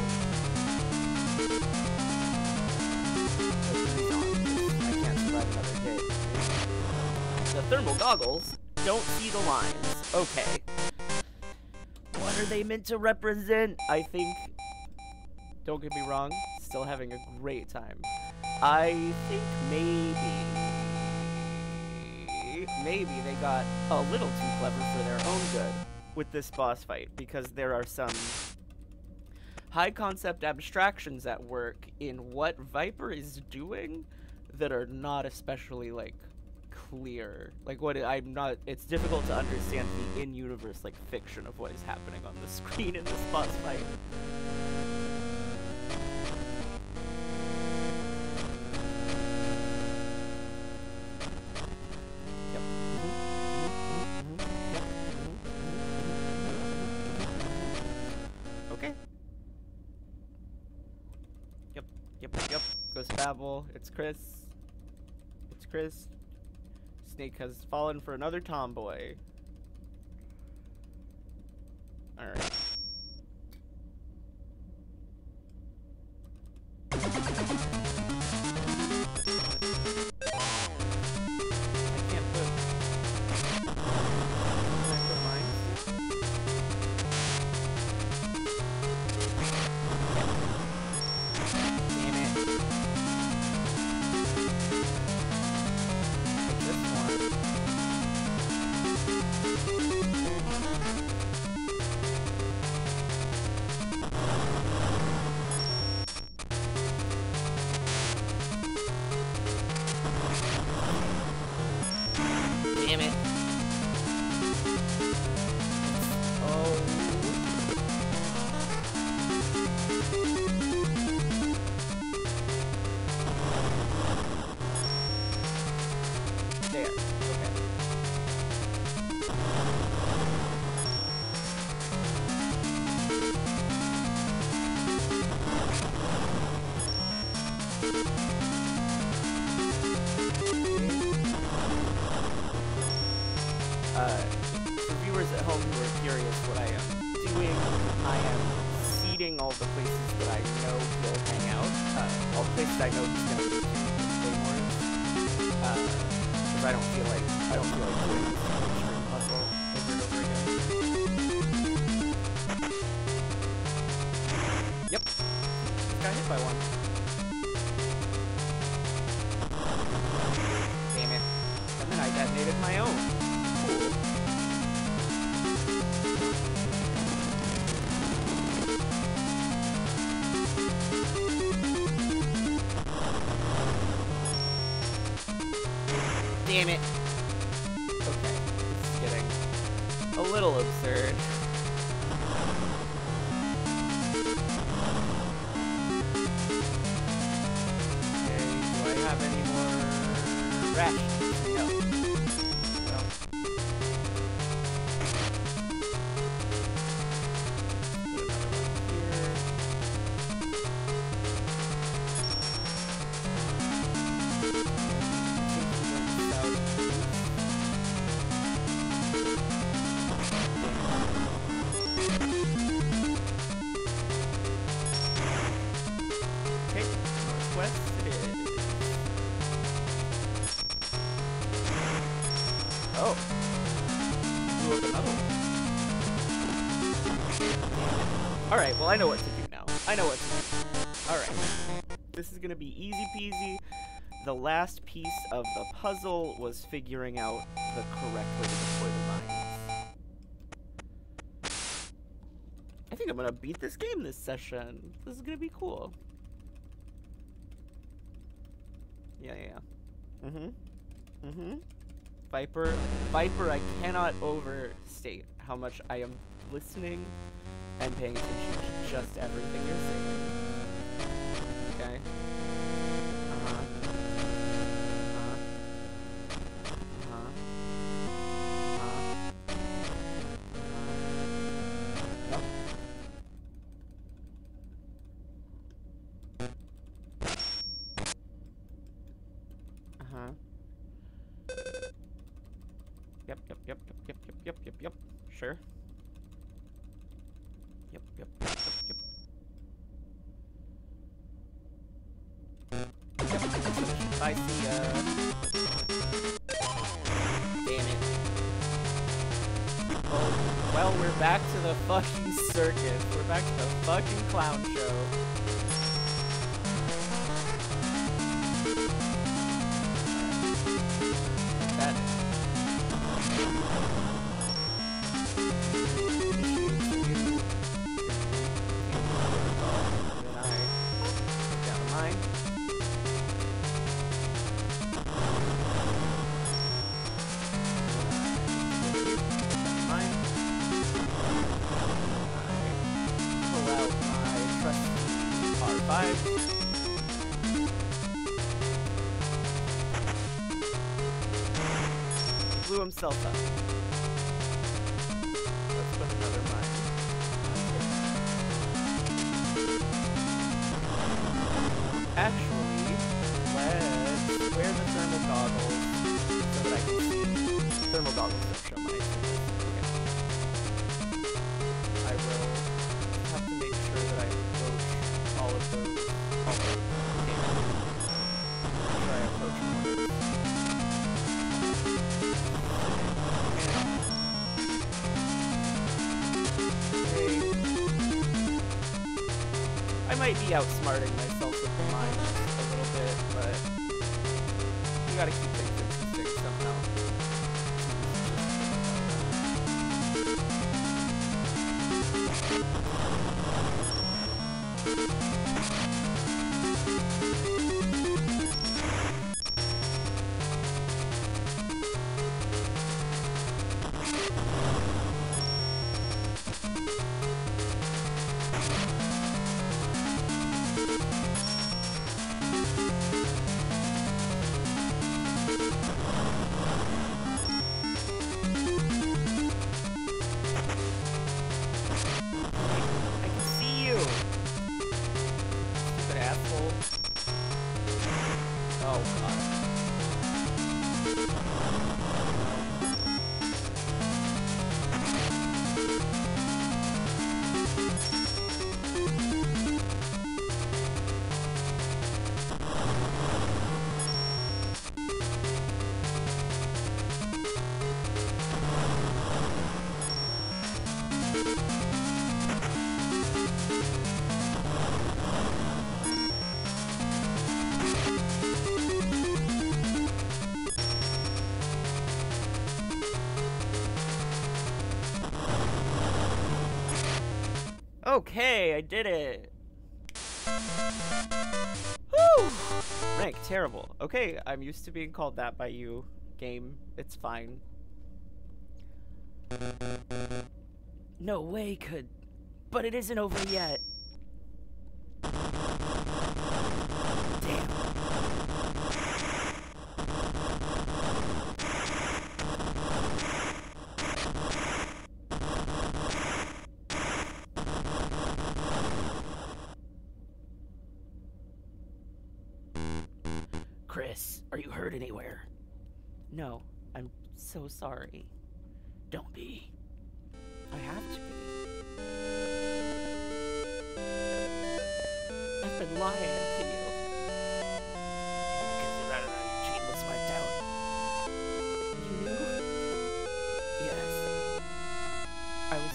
I can't survive another day. The thermal goggles don't see the lines. Okay. What are they meant to represent? I think, don't get me wrong, still having a great time. I think maybe they got a little too clever for their own good with this boss fight, because there are some high concept abstractions at work in what Viper is doing that are not especially, like, clear. Like, it's difficult to understand the in-universe, like, fiction of what is happening on the screen in this boss fight. Yep. Okay. Yep. Goes Babel. It's Chris. Snake has fallen for another tomboy. Alright. For viewers at home who are curious what I am doing, I am seeding all the places that I know he'll hang out. All the places I know he's gonna go to Claymores. Because I don't feel like doing this extreme puzzle over and over again. Yep. Got hit by one. Damn it. And then I detonated my own. Cool. Damn it. Okay, this is getting a little absurd. Okay, do I have any more rations? No. Well. Put another one here. Blew up another one. Alright, well I know what to do now. I know what to do. Alright. This is gonna be easy peasy. The last piece of the puzzle was figuring out the correct way to deploy the mines. I think I'm gonna beat this game this session. This is gonna be cool. Yeah. Viper, I cannot overstate how much I am listening and paying attention to just everything you're saying. Okay? Yep. Sure. Yep. Bye, see ya. Damn it. Oh, well, we're back to the fucking circus. We're back to the fucking clown show. That blew himself up. Let's put another mine. Actually, let's wear the thermal goggles so that I can see. Thermal goggles don't show mines. Okay. I will have to make sure that I approach all of those. Okay. Make sure I approach all of those. I might be outsmarting myself with the mines a little bit, but you gotta keep things interesting somehow. Okay, I did it. Woo! Rank, terrible. Okay, I'm used to being called that by you, game. It's fine. No way could... But it isn't over yet. Damn. Chris, are you hurt anywhere? No, I'm so sorry. Don't be. I have to be. I've been lying to you. Because you're out of your gene was wiped out. You knew?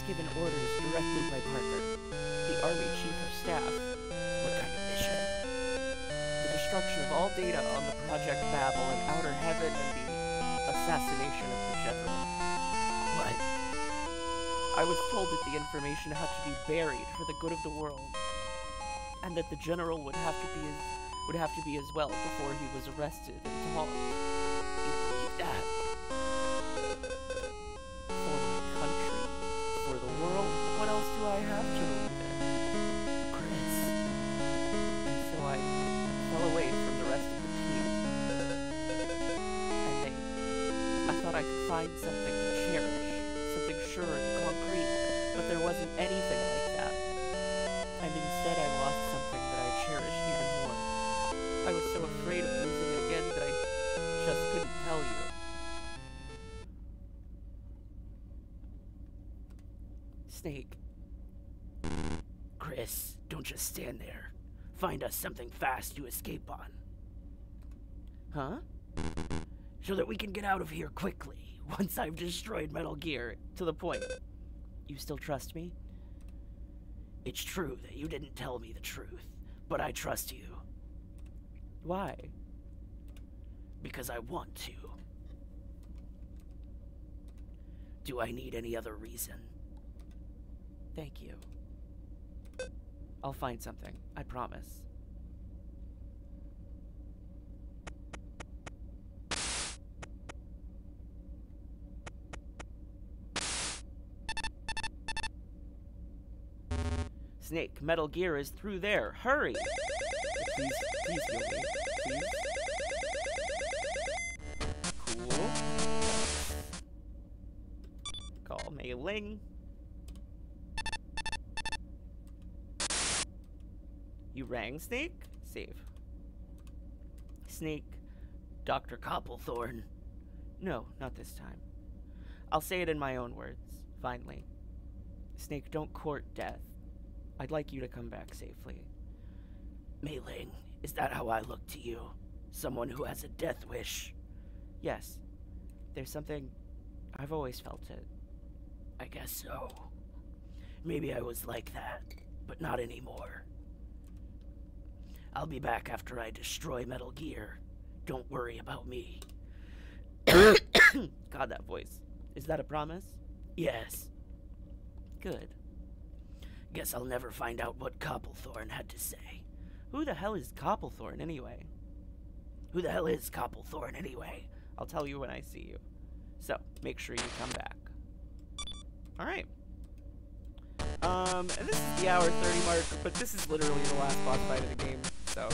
given orders directly by Parker, the Army Chief of Staff. What kind of mission? The destruction of all data on the Project Babel and Outer Heaven and the assassination of the General. What? I was told that the information had to be buried for the good of the world, and that the General would have to be as well before he was arrested and taught. You believe that? For my country, for the world, what else do I have to believe in? Chris. And so I fell away from the rest of the team. And I thought I could find something to cherish, something sure and concrete, but there wasn't anything like that. And instead I lost something that I cherished even more. I was so afraid of losing it again that I just couldn't tell you. Snake. Chris, don't just stand there. Find us something fast to escape on. Huh? So that we can get out of here quickly, once I've destroyed Metal Gear. To the point. You still trust me? It's true that you didn't tell me the truth, but I trust you. Why? Because I want to. Do I need any other reason? Thank you. I'll find something, I promise. Snake, Metal Gear is through there. Hurry! Please heal me. Please. Cool. Call Mei Ling. You rang, Snake? Save. Snake, Dr. Copplethorne. no, not this time. I'll say it in my own words, finally. Snake, don't court death. I'd like you to come back safely. Mei Ling, is that how I look to you? Someone who has a death wish? Yes. There's something... I've always felt it. I guess so. Maybe I was like that, but not anymore. I'll be back after I destroy Metal Gear. Don't worry about me. God, that voice. Is that a promise? Yes. Good. Guess I'll never find out what Copplethorne had to say. Who the hell is Copplethorne, anyway? Who the hell is Copplethorne, anyway? I'll tell you when I see you. So, make sure you come back. Alright. And this is the hour 30 mark, but this is literally the last boss fight of the game, so...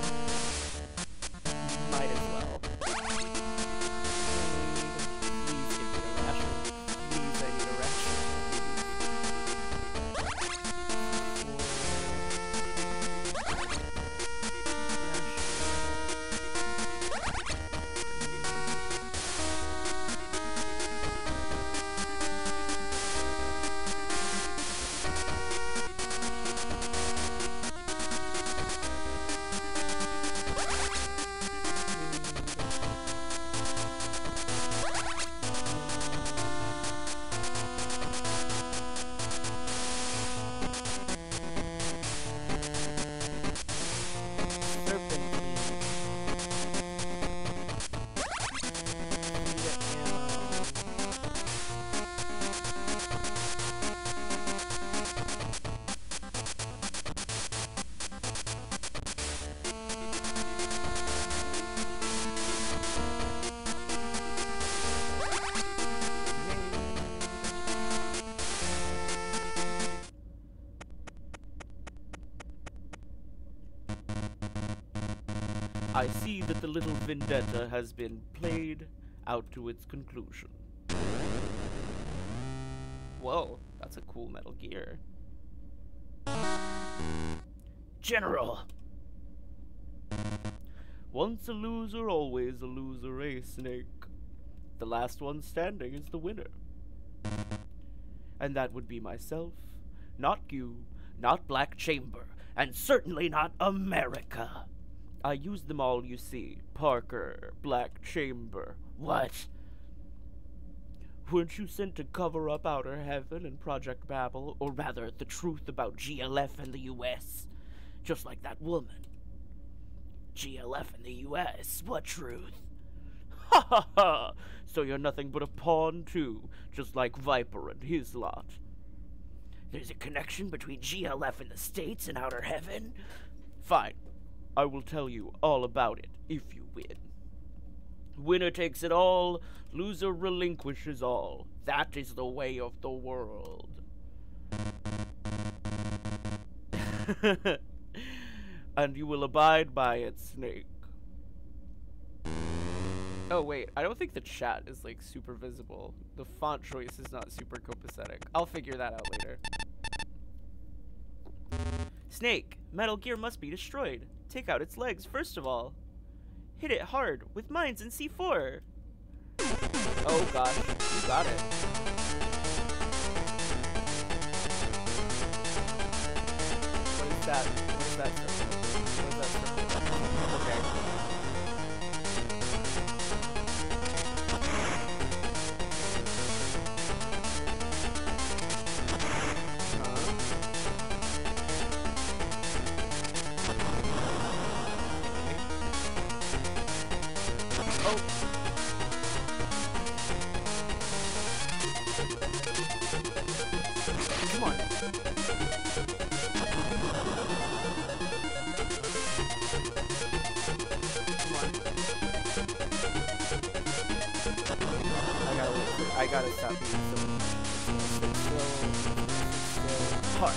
might as well. Please give me a ration. Please, I need a ration. I see that the little vendetta has been played out to its conclusion. Whoa, that's a cool Metal Gear. General! Once a loser, always a loser, eh, Snake? The last one standing is the winner. And that would be myself, not you, not Black Chamber, and certainly not America. I used them all, you see. Parker, Black Chamber. What? Weren't you sent to cover up Outer Heaven and Project Babel, or rather, the truth about GLF and the US? Just like that woman. GLF and the US? What truth? Ha ha ha! So you're nothing but a pawn, too, just like Viper and his lot. There's a connection between GLF and the States and Outer Heaven? Fine. I will tell you all about it, if you win. Winner takes it all, loser relinquishes all. That is the way of the world. And you will abide by it, Snake. Oh wait, I don't think the chat is like super visible. The font choice is not super copacetic. I'll figure that out later. Snake, Metal Gear must be destroyed. Take out its legs first of all. Hit it hard with mines in C4. Oh gosh, you got it. What is that? What is that circle? What is that circle? Okay. Come on. I gotta stop being so hard.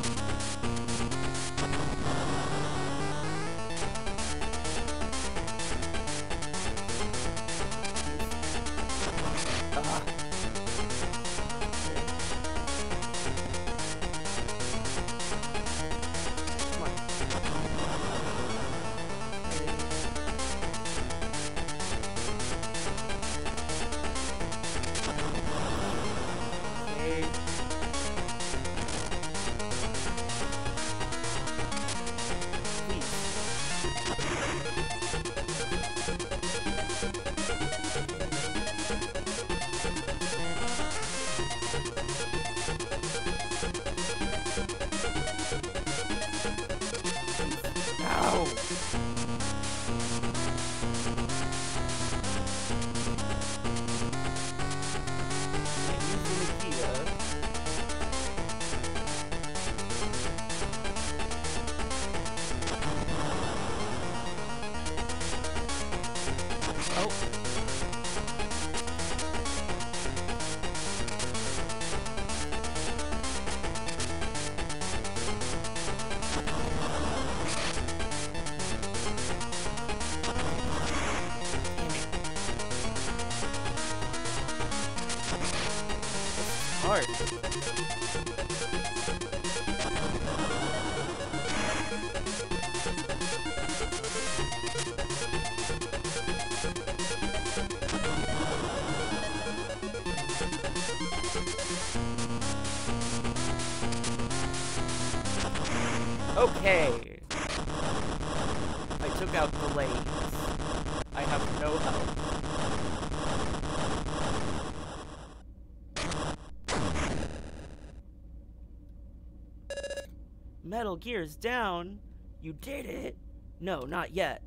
Hard. Okay. I took out the lanes. I have no help. Metal Gear's down. You did it. No, not yet.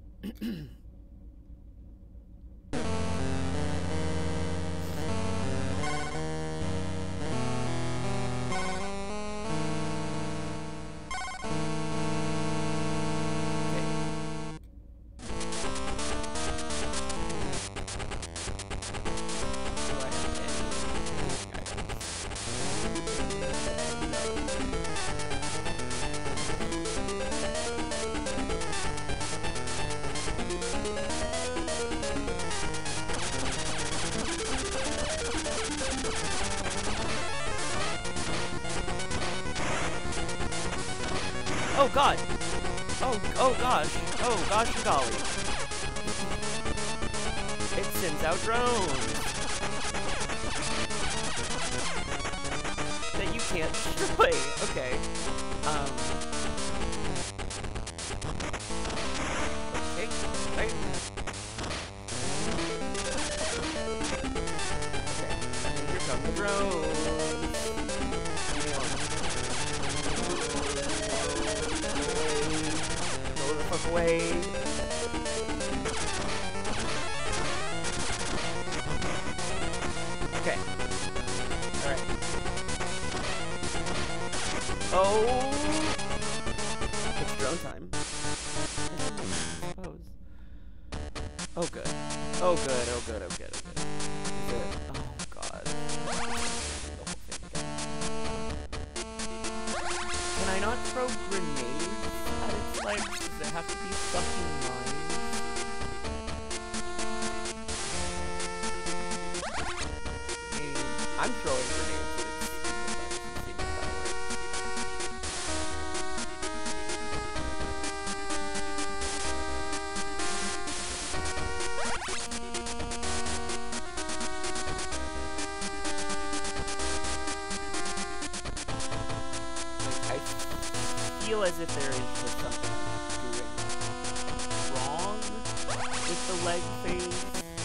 Oh god! Oh gosh! Oh gosh golly! It sends out drones that you can't destroy. Okay. Okay. Right. Okay. from the drones. Go the fuck away. Okay. Alright. Oh! It's drone time. Suppose. Oh good. Oh good, oh good, oh good, oh good. Good. Oh god. The whole thing again. Can I not throw grenades at its legs? Does it have to be fucking mine? I'm throwing grenades at its legs. Let's see if that I feel as if there is just something doing wrong with the leg phase.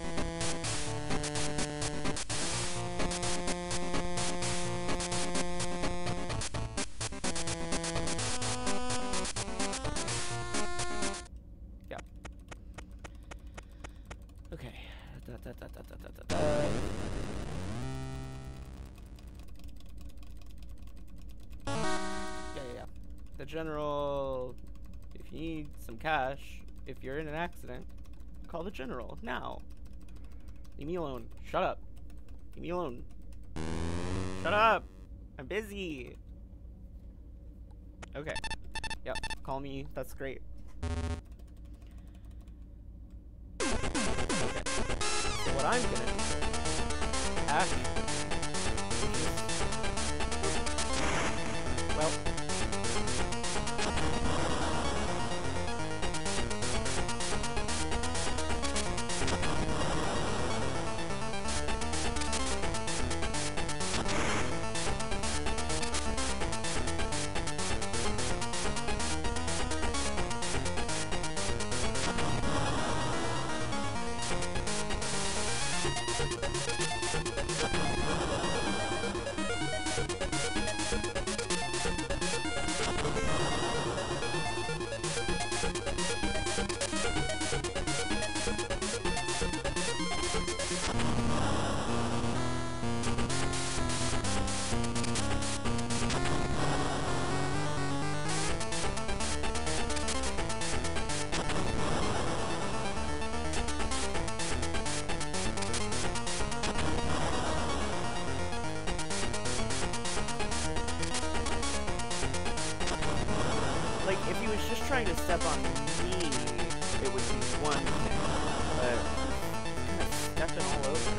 Yeah. Okay. Yeah. The general, if you need some cash, if you're in an accident, call the general, now. Leave me alone. Shut up. Leave me alone. Shut up! I'm busy! Okay. Yep, call me. That's great. Okay. So what I'm gonna do, actually, well, like, if he was just trying to step on me, it would be one thing, but he's kind of stepping all over.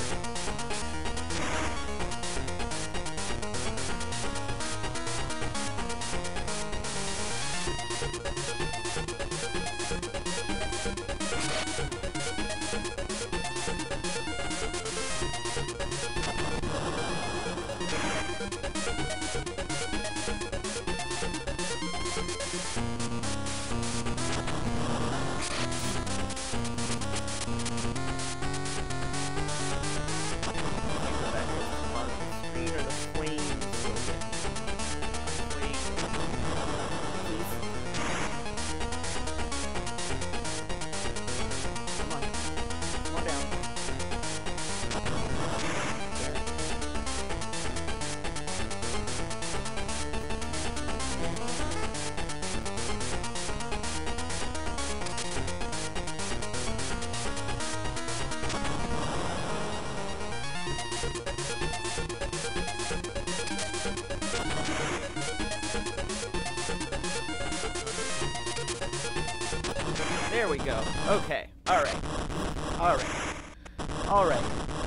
There we go. Okay. Alright. Alright. Alright.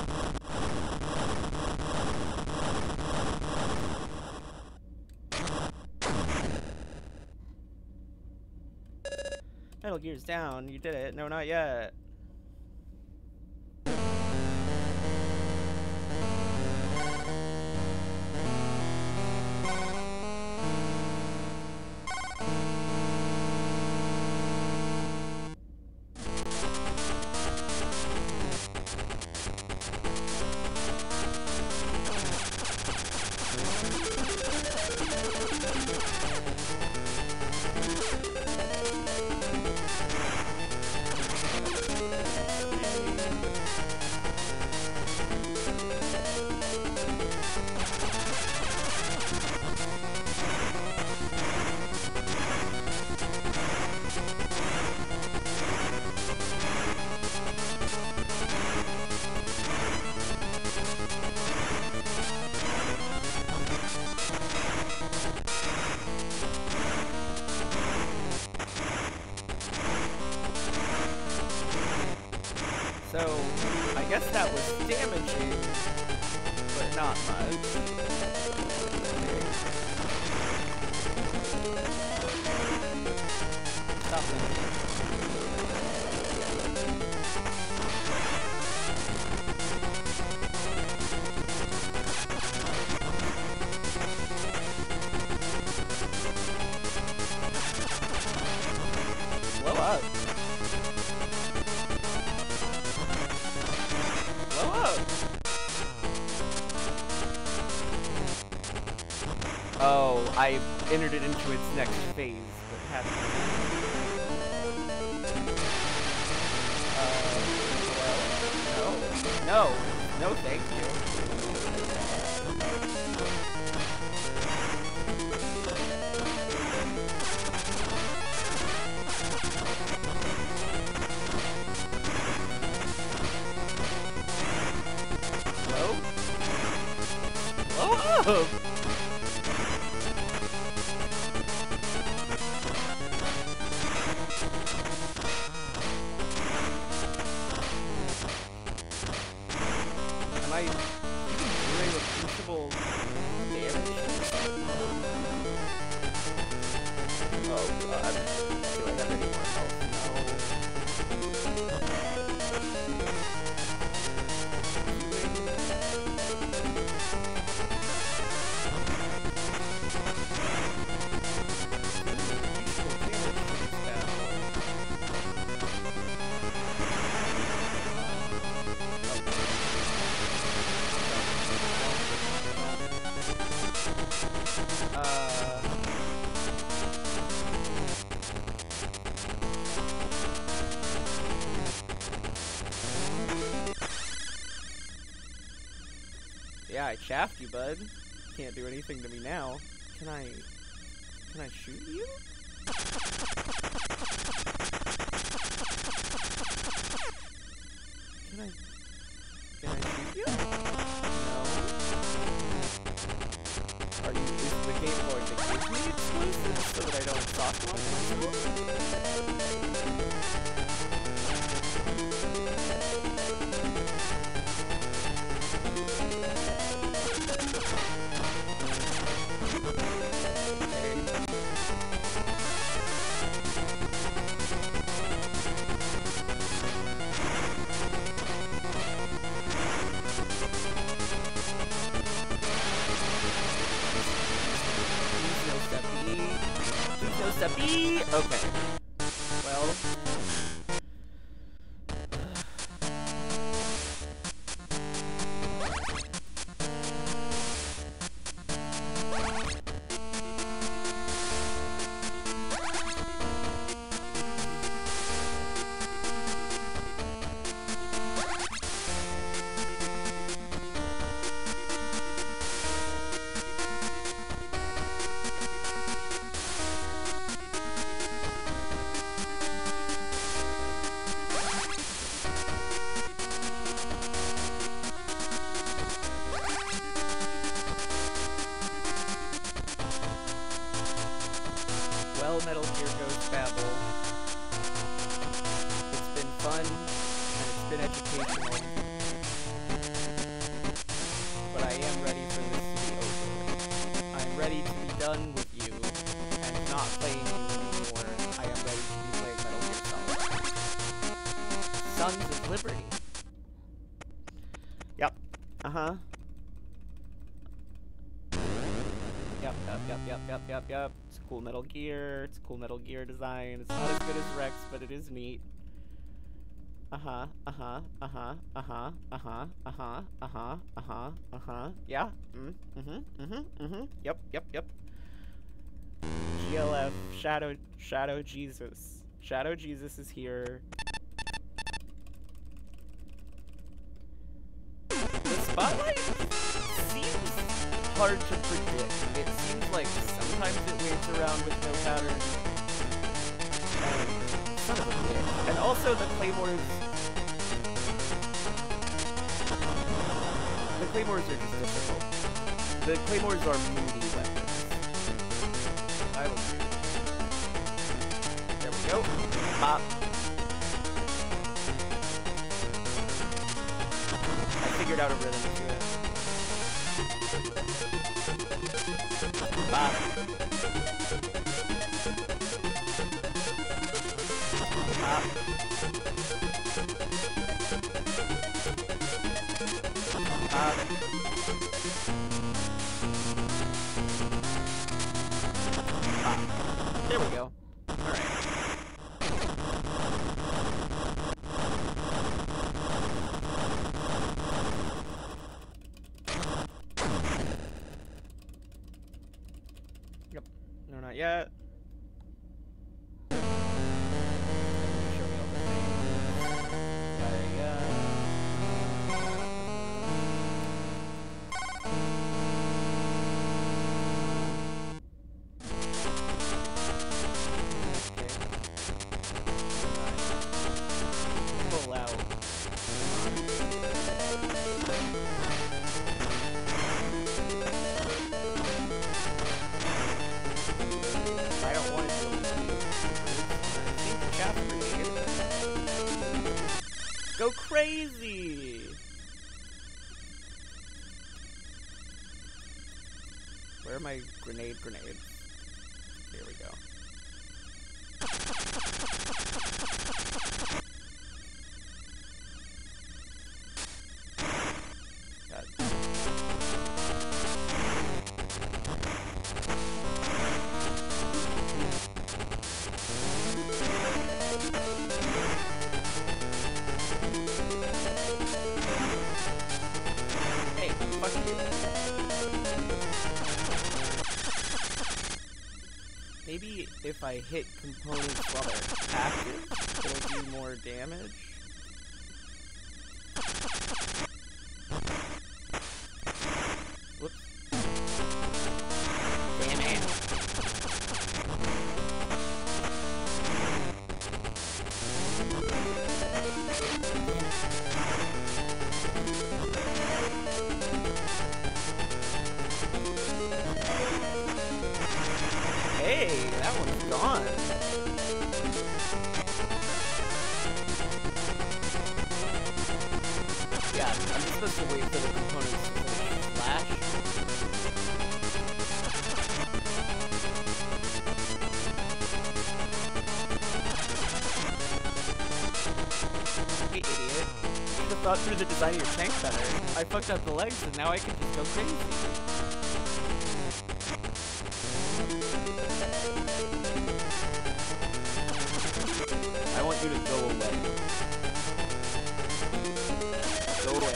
Metal Gear's down. You did it. No, not yet. So, I guess that was damaging, but not much. Stop it. Blow up. Blow up. Oh, I entered it into its next phase, but hadn't. Well, no. No, thank you. Blow up! Am I doing appreciable damage? Oh god. Do I have any more health? Yeah, I chaffed you, bud. Can't do anything to me now. Can I shoot you? Can I shoot you? No. Are you, is the game going to give me exclusives so that I don't talk about myself? Okay. Well. Well, Metal Gear goes Babel. It's been fun, and it's been educational. But I am ready for this to be over. I'm ready to be done with you, and not playing you anymore. I am ready to be playing Metal Gear Solid. Sons of Liberty. Yep. Uh-huh. Yep. It's a cool Metal Gear. It's a cool Metal Gear design. It's not as good as Rex, but it is neat. Yeah. Yep. GLF. Shadow Jesus. Shadow Jesus is here. The spotlight seems hard to predict. It seems like sometimes it waits around with no pattern. And son of a bitch. And also the claymores. The claymores are just difficult. The claymores are moody weapons. I will shoot. There we go. Pop. figured out a rhythm to it. Bop. Bop. Bop. There we go. Alright. Yep. No, not yet. Pull out. I don't want it to go crazy! Where are my grenades? Here we go. God. Hey, fuck you. Maybe if I hit components while they're active, it'll do more damage. Whoops. Damn it. Hey, that one's gone. Yeah, I'm just supposed to wait for the components to finish flash. Hey, idiot. You should have thought through the design of your tank better. I fucked up the legs and now I can just go crazy. I want you to go away. Go away.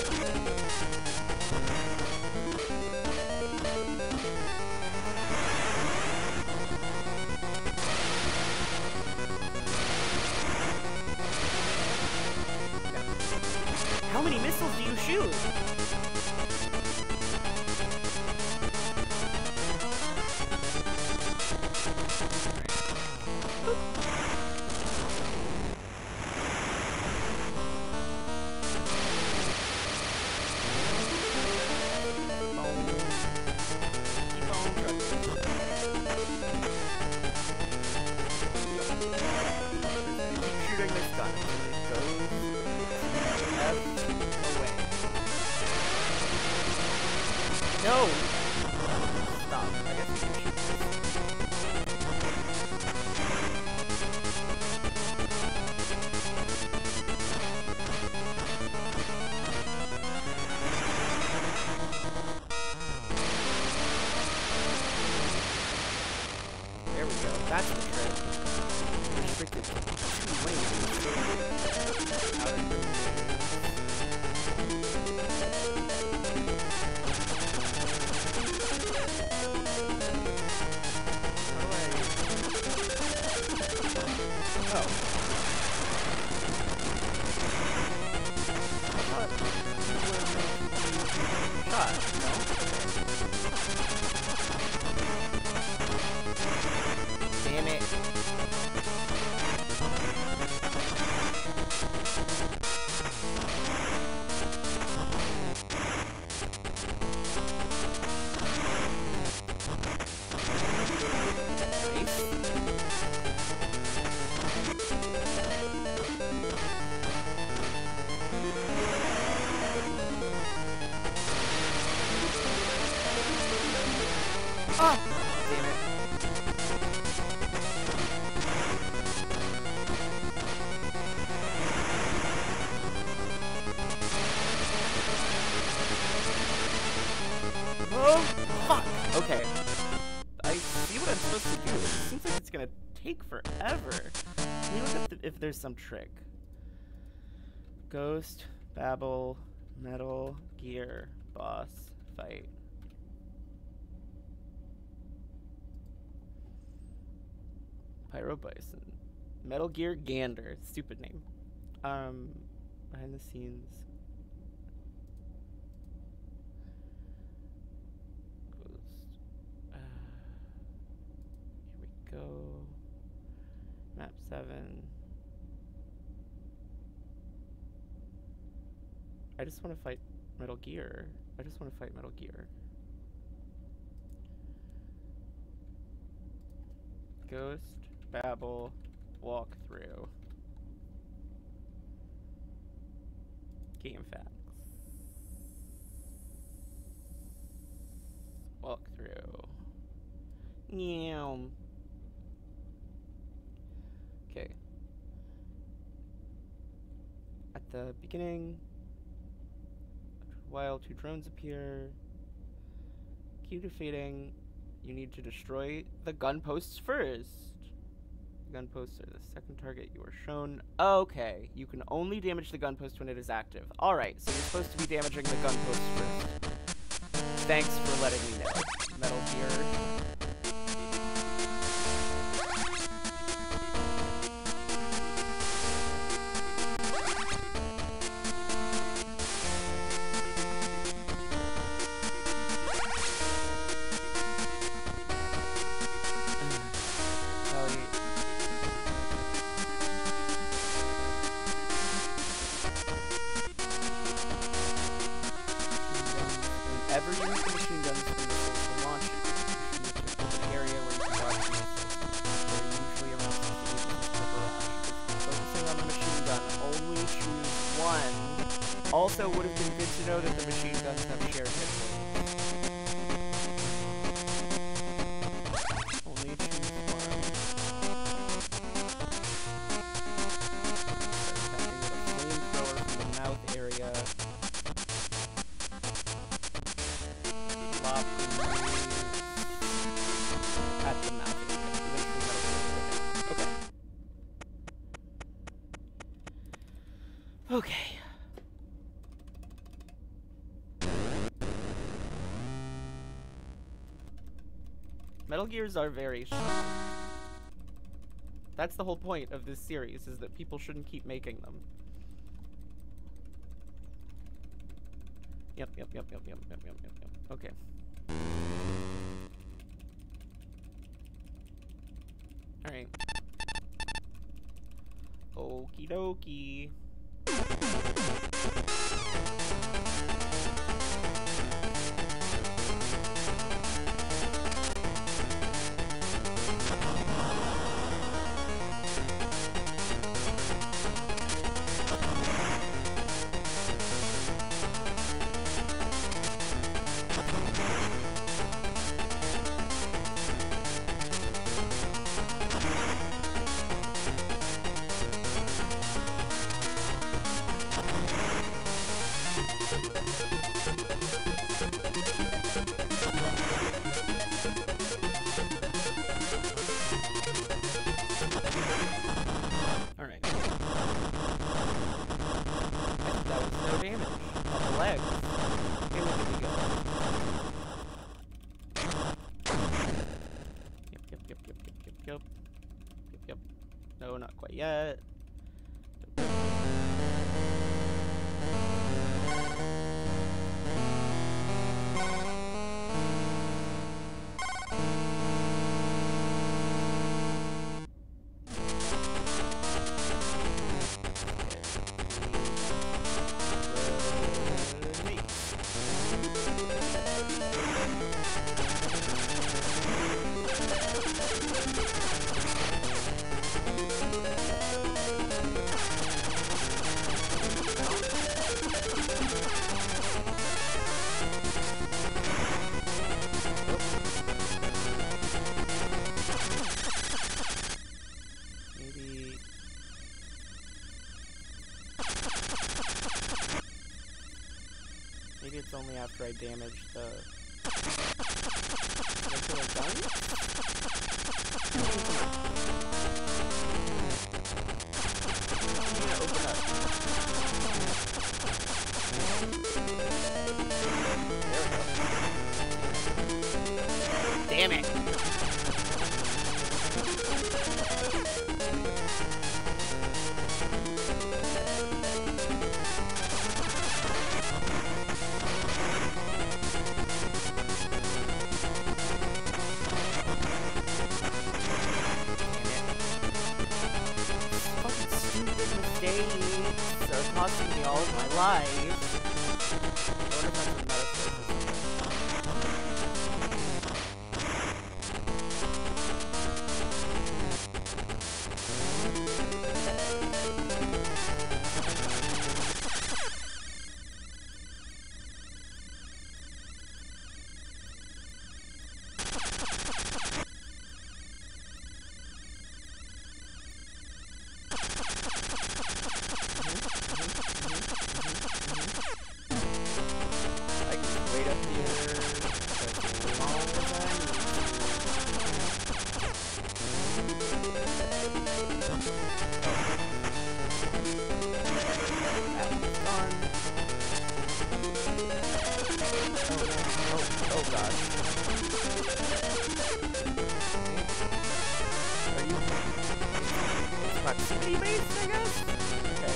How many missiles do you shoot? Shooting this gun until it goes away. No! Stop. I guess we can shoot this. There we go. That's the trick. Restricted to 2 lanes. Outer Oh. Shot, no? Damn it. Ah! Damn it. Oh, fuck! Okay. I see what I'm supposed to do. It seems like it's gonna take forever. Let me look up if there's some trick. Ghost, Babel, Metal, Gear, Boss, Fight. Pyro Bison. Metal Gear Gander. Stupid name. Behind the scenes. Ghost. Here we go. Map 7. I just want to fight Metal Gear. I just want to fight Metal Gear. Ghost, Babel, walkthrough. Game facts. Walkthrough. Meow. Okay. At the beginning, while two drones appear, key to fading, you need to destroy the gun posts first. The gun posts are the second target you are shown. Okay, you can only damage the gun post when it is active. Alright, so you're supposed to be damaging the gun posts first. Thanks for letting me know. Metal Gear. Whenever you use the machine guns from the social launch, you need to open an area where you can dodge missiles. They're usually around 60 meters per barrage. Focusing on the machine gun, only choose one. Also, would have been good to know that the machine guns have shared hit points. Only choose one. Start attacking with a flamethrower from the mouth area. At the mouth area. Okay. Okay. Metal Gears are very strong. That's the whole point of this series, is that people shouldn't keep making them. Yep. Okay. Alright. Okie dokie. Alright. That was no damage on the legs. Okay, look at me go. Yep. No, not quite yet. after I damage the regular guns. I'm gonna open up. There we go. Damn it! Mistakes are costing me all of my life. I wonder if that's a metaphor. Oh gosh. Are you... It's proximity based, I guess? Okay.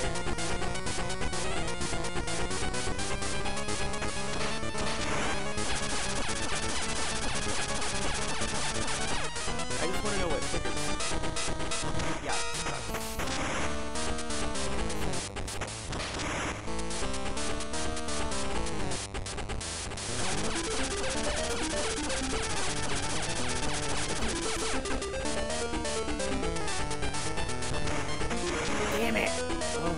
I just want to know what triggers. Yeah. Damn it! Oh.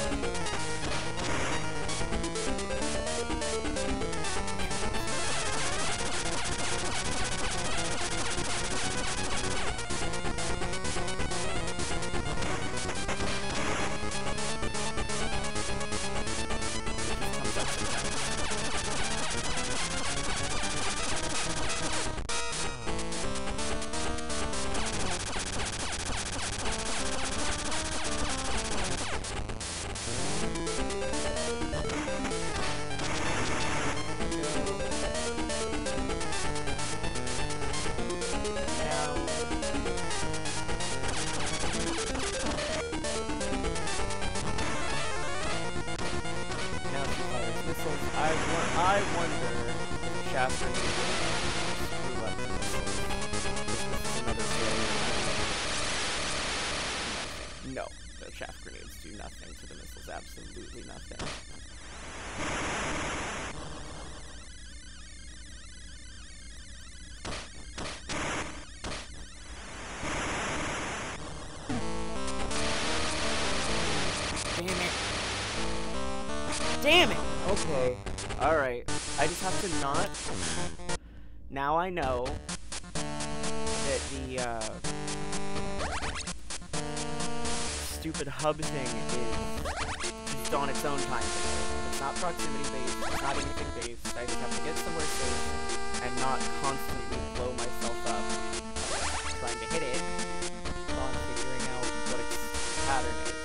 I wonder if Shafter needs to screw up the missiles. This is another failure. No, the shaft grenades do nothing to the missiles. Absolutely nothing. Damn it. Damn it! Okay. Alright. I just have to not... Now I know that the, stupid hub thing is just on its own time. It's not proximity based, it's not anything based. I just have to get somewhere safe and not constantly blow myself up trying to hit it while I'm figuring out what its pattern is.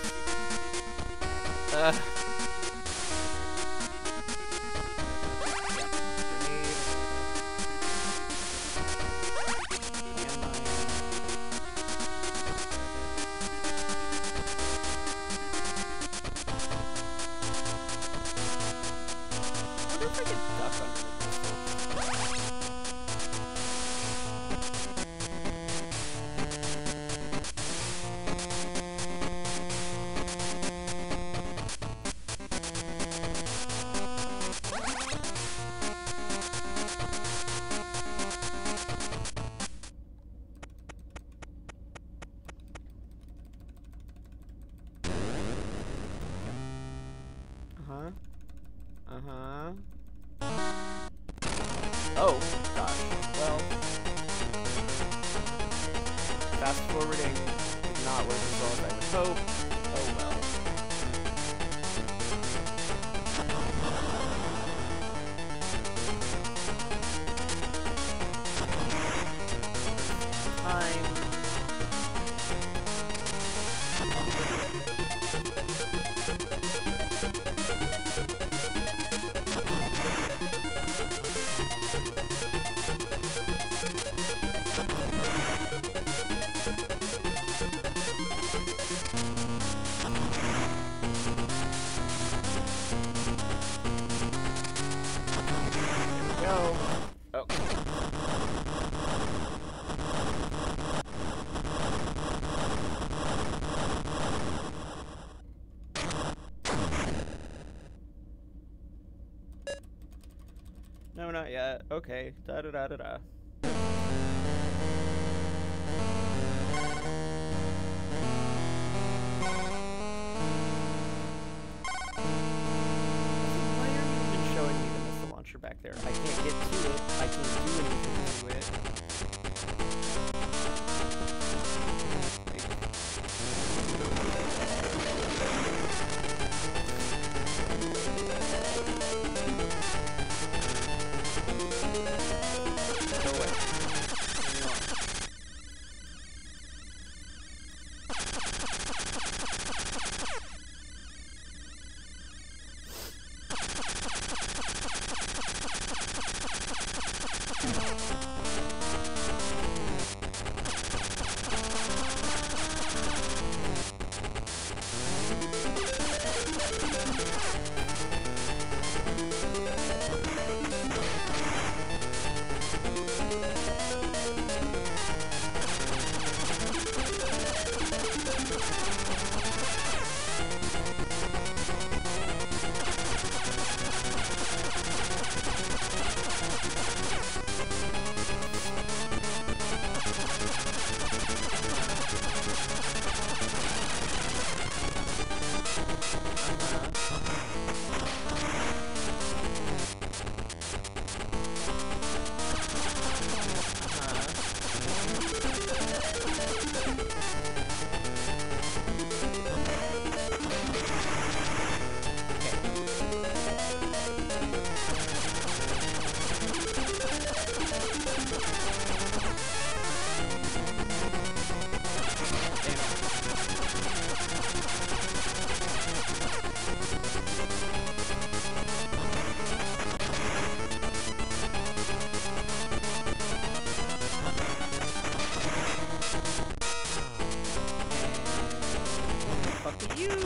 Oh, gosh. Well, fast forwarding did not work as well as I would hope. Oh well. not yet. Okay. Da da da da da. Why are you even showing me the missile launcher back there? I can't get to it. I can't do anything to it. Go away. Leave me alone. Fuck you!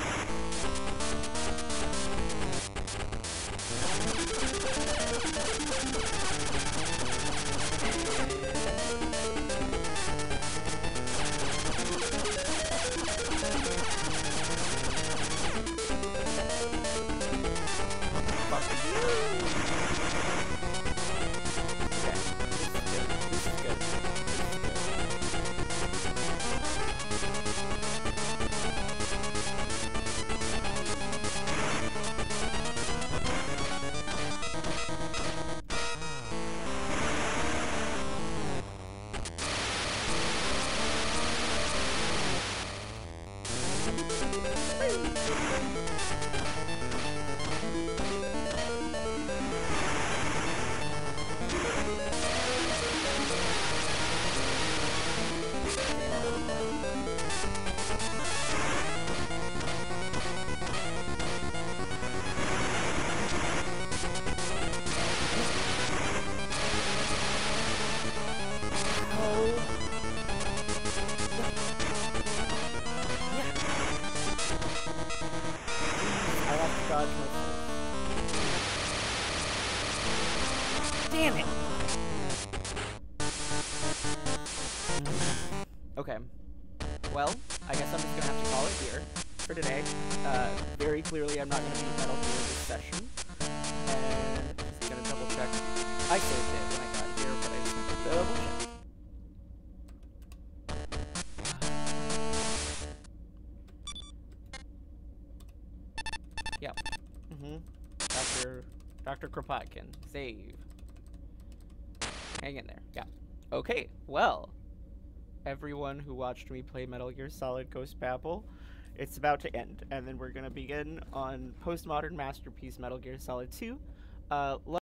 Damn it! Okay. Well, I guess I'm just gonna have to call it here for today. Very clearly I'm not gonna beat Metal Gear this session. And just gonna double check. I saved it when I got here, but I just want to double check. Yep. Dr. Kropotkin. Save. Hang in there. Yeah. Okay, well, everyone who watched me play Metal Gear Solid Ghost Babel, it's about to end, and then we're gonna begin on Postmodern Masterpiece Metal Gear Solid 2.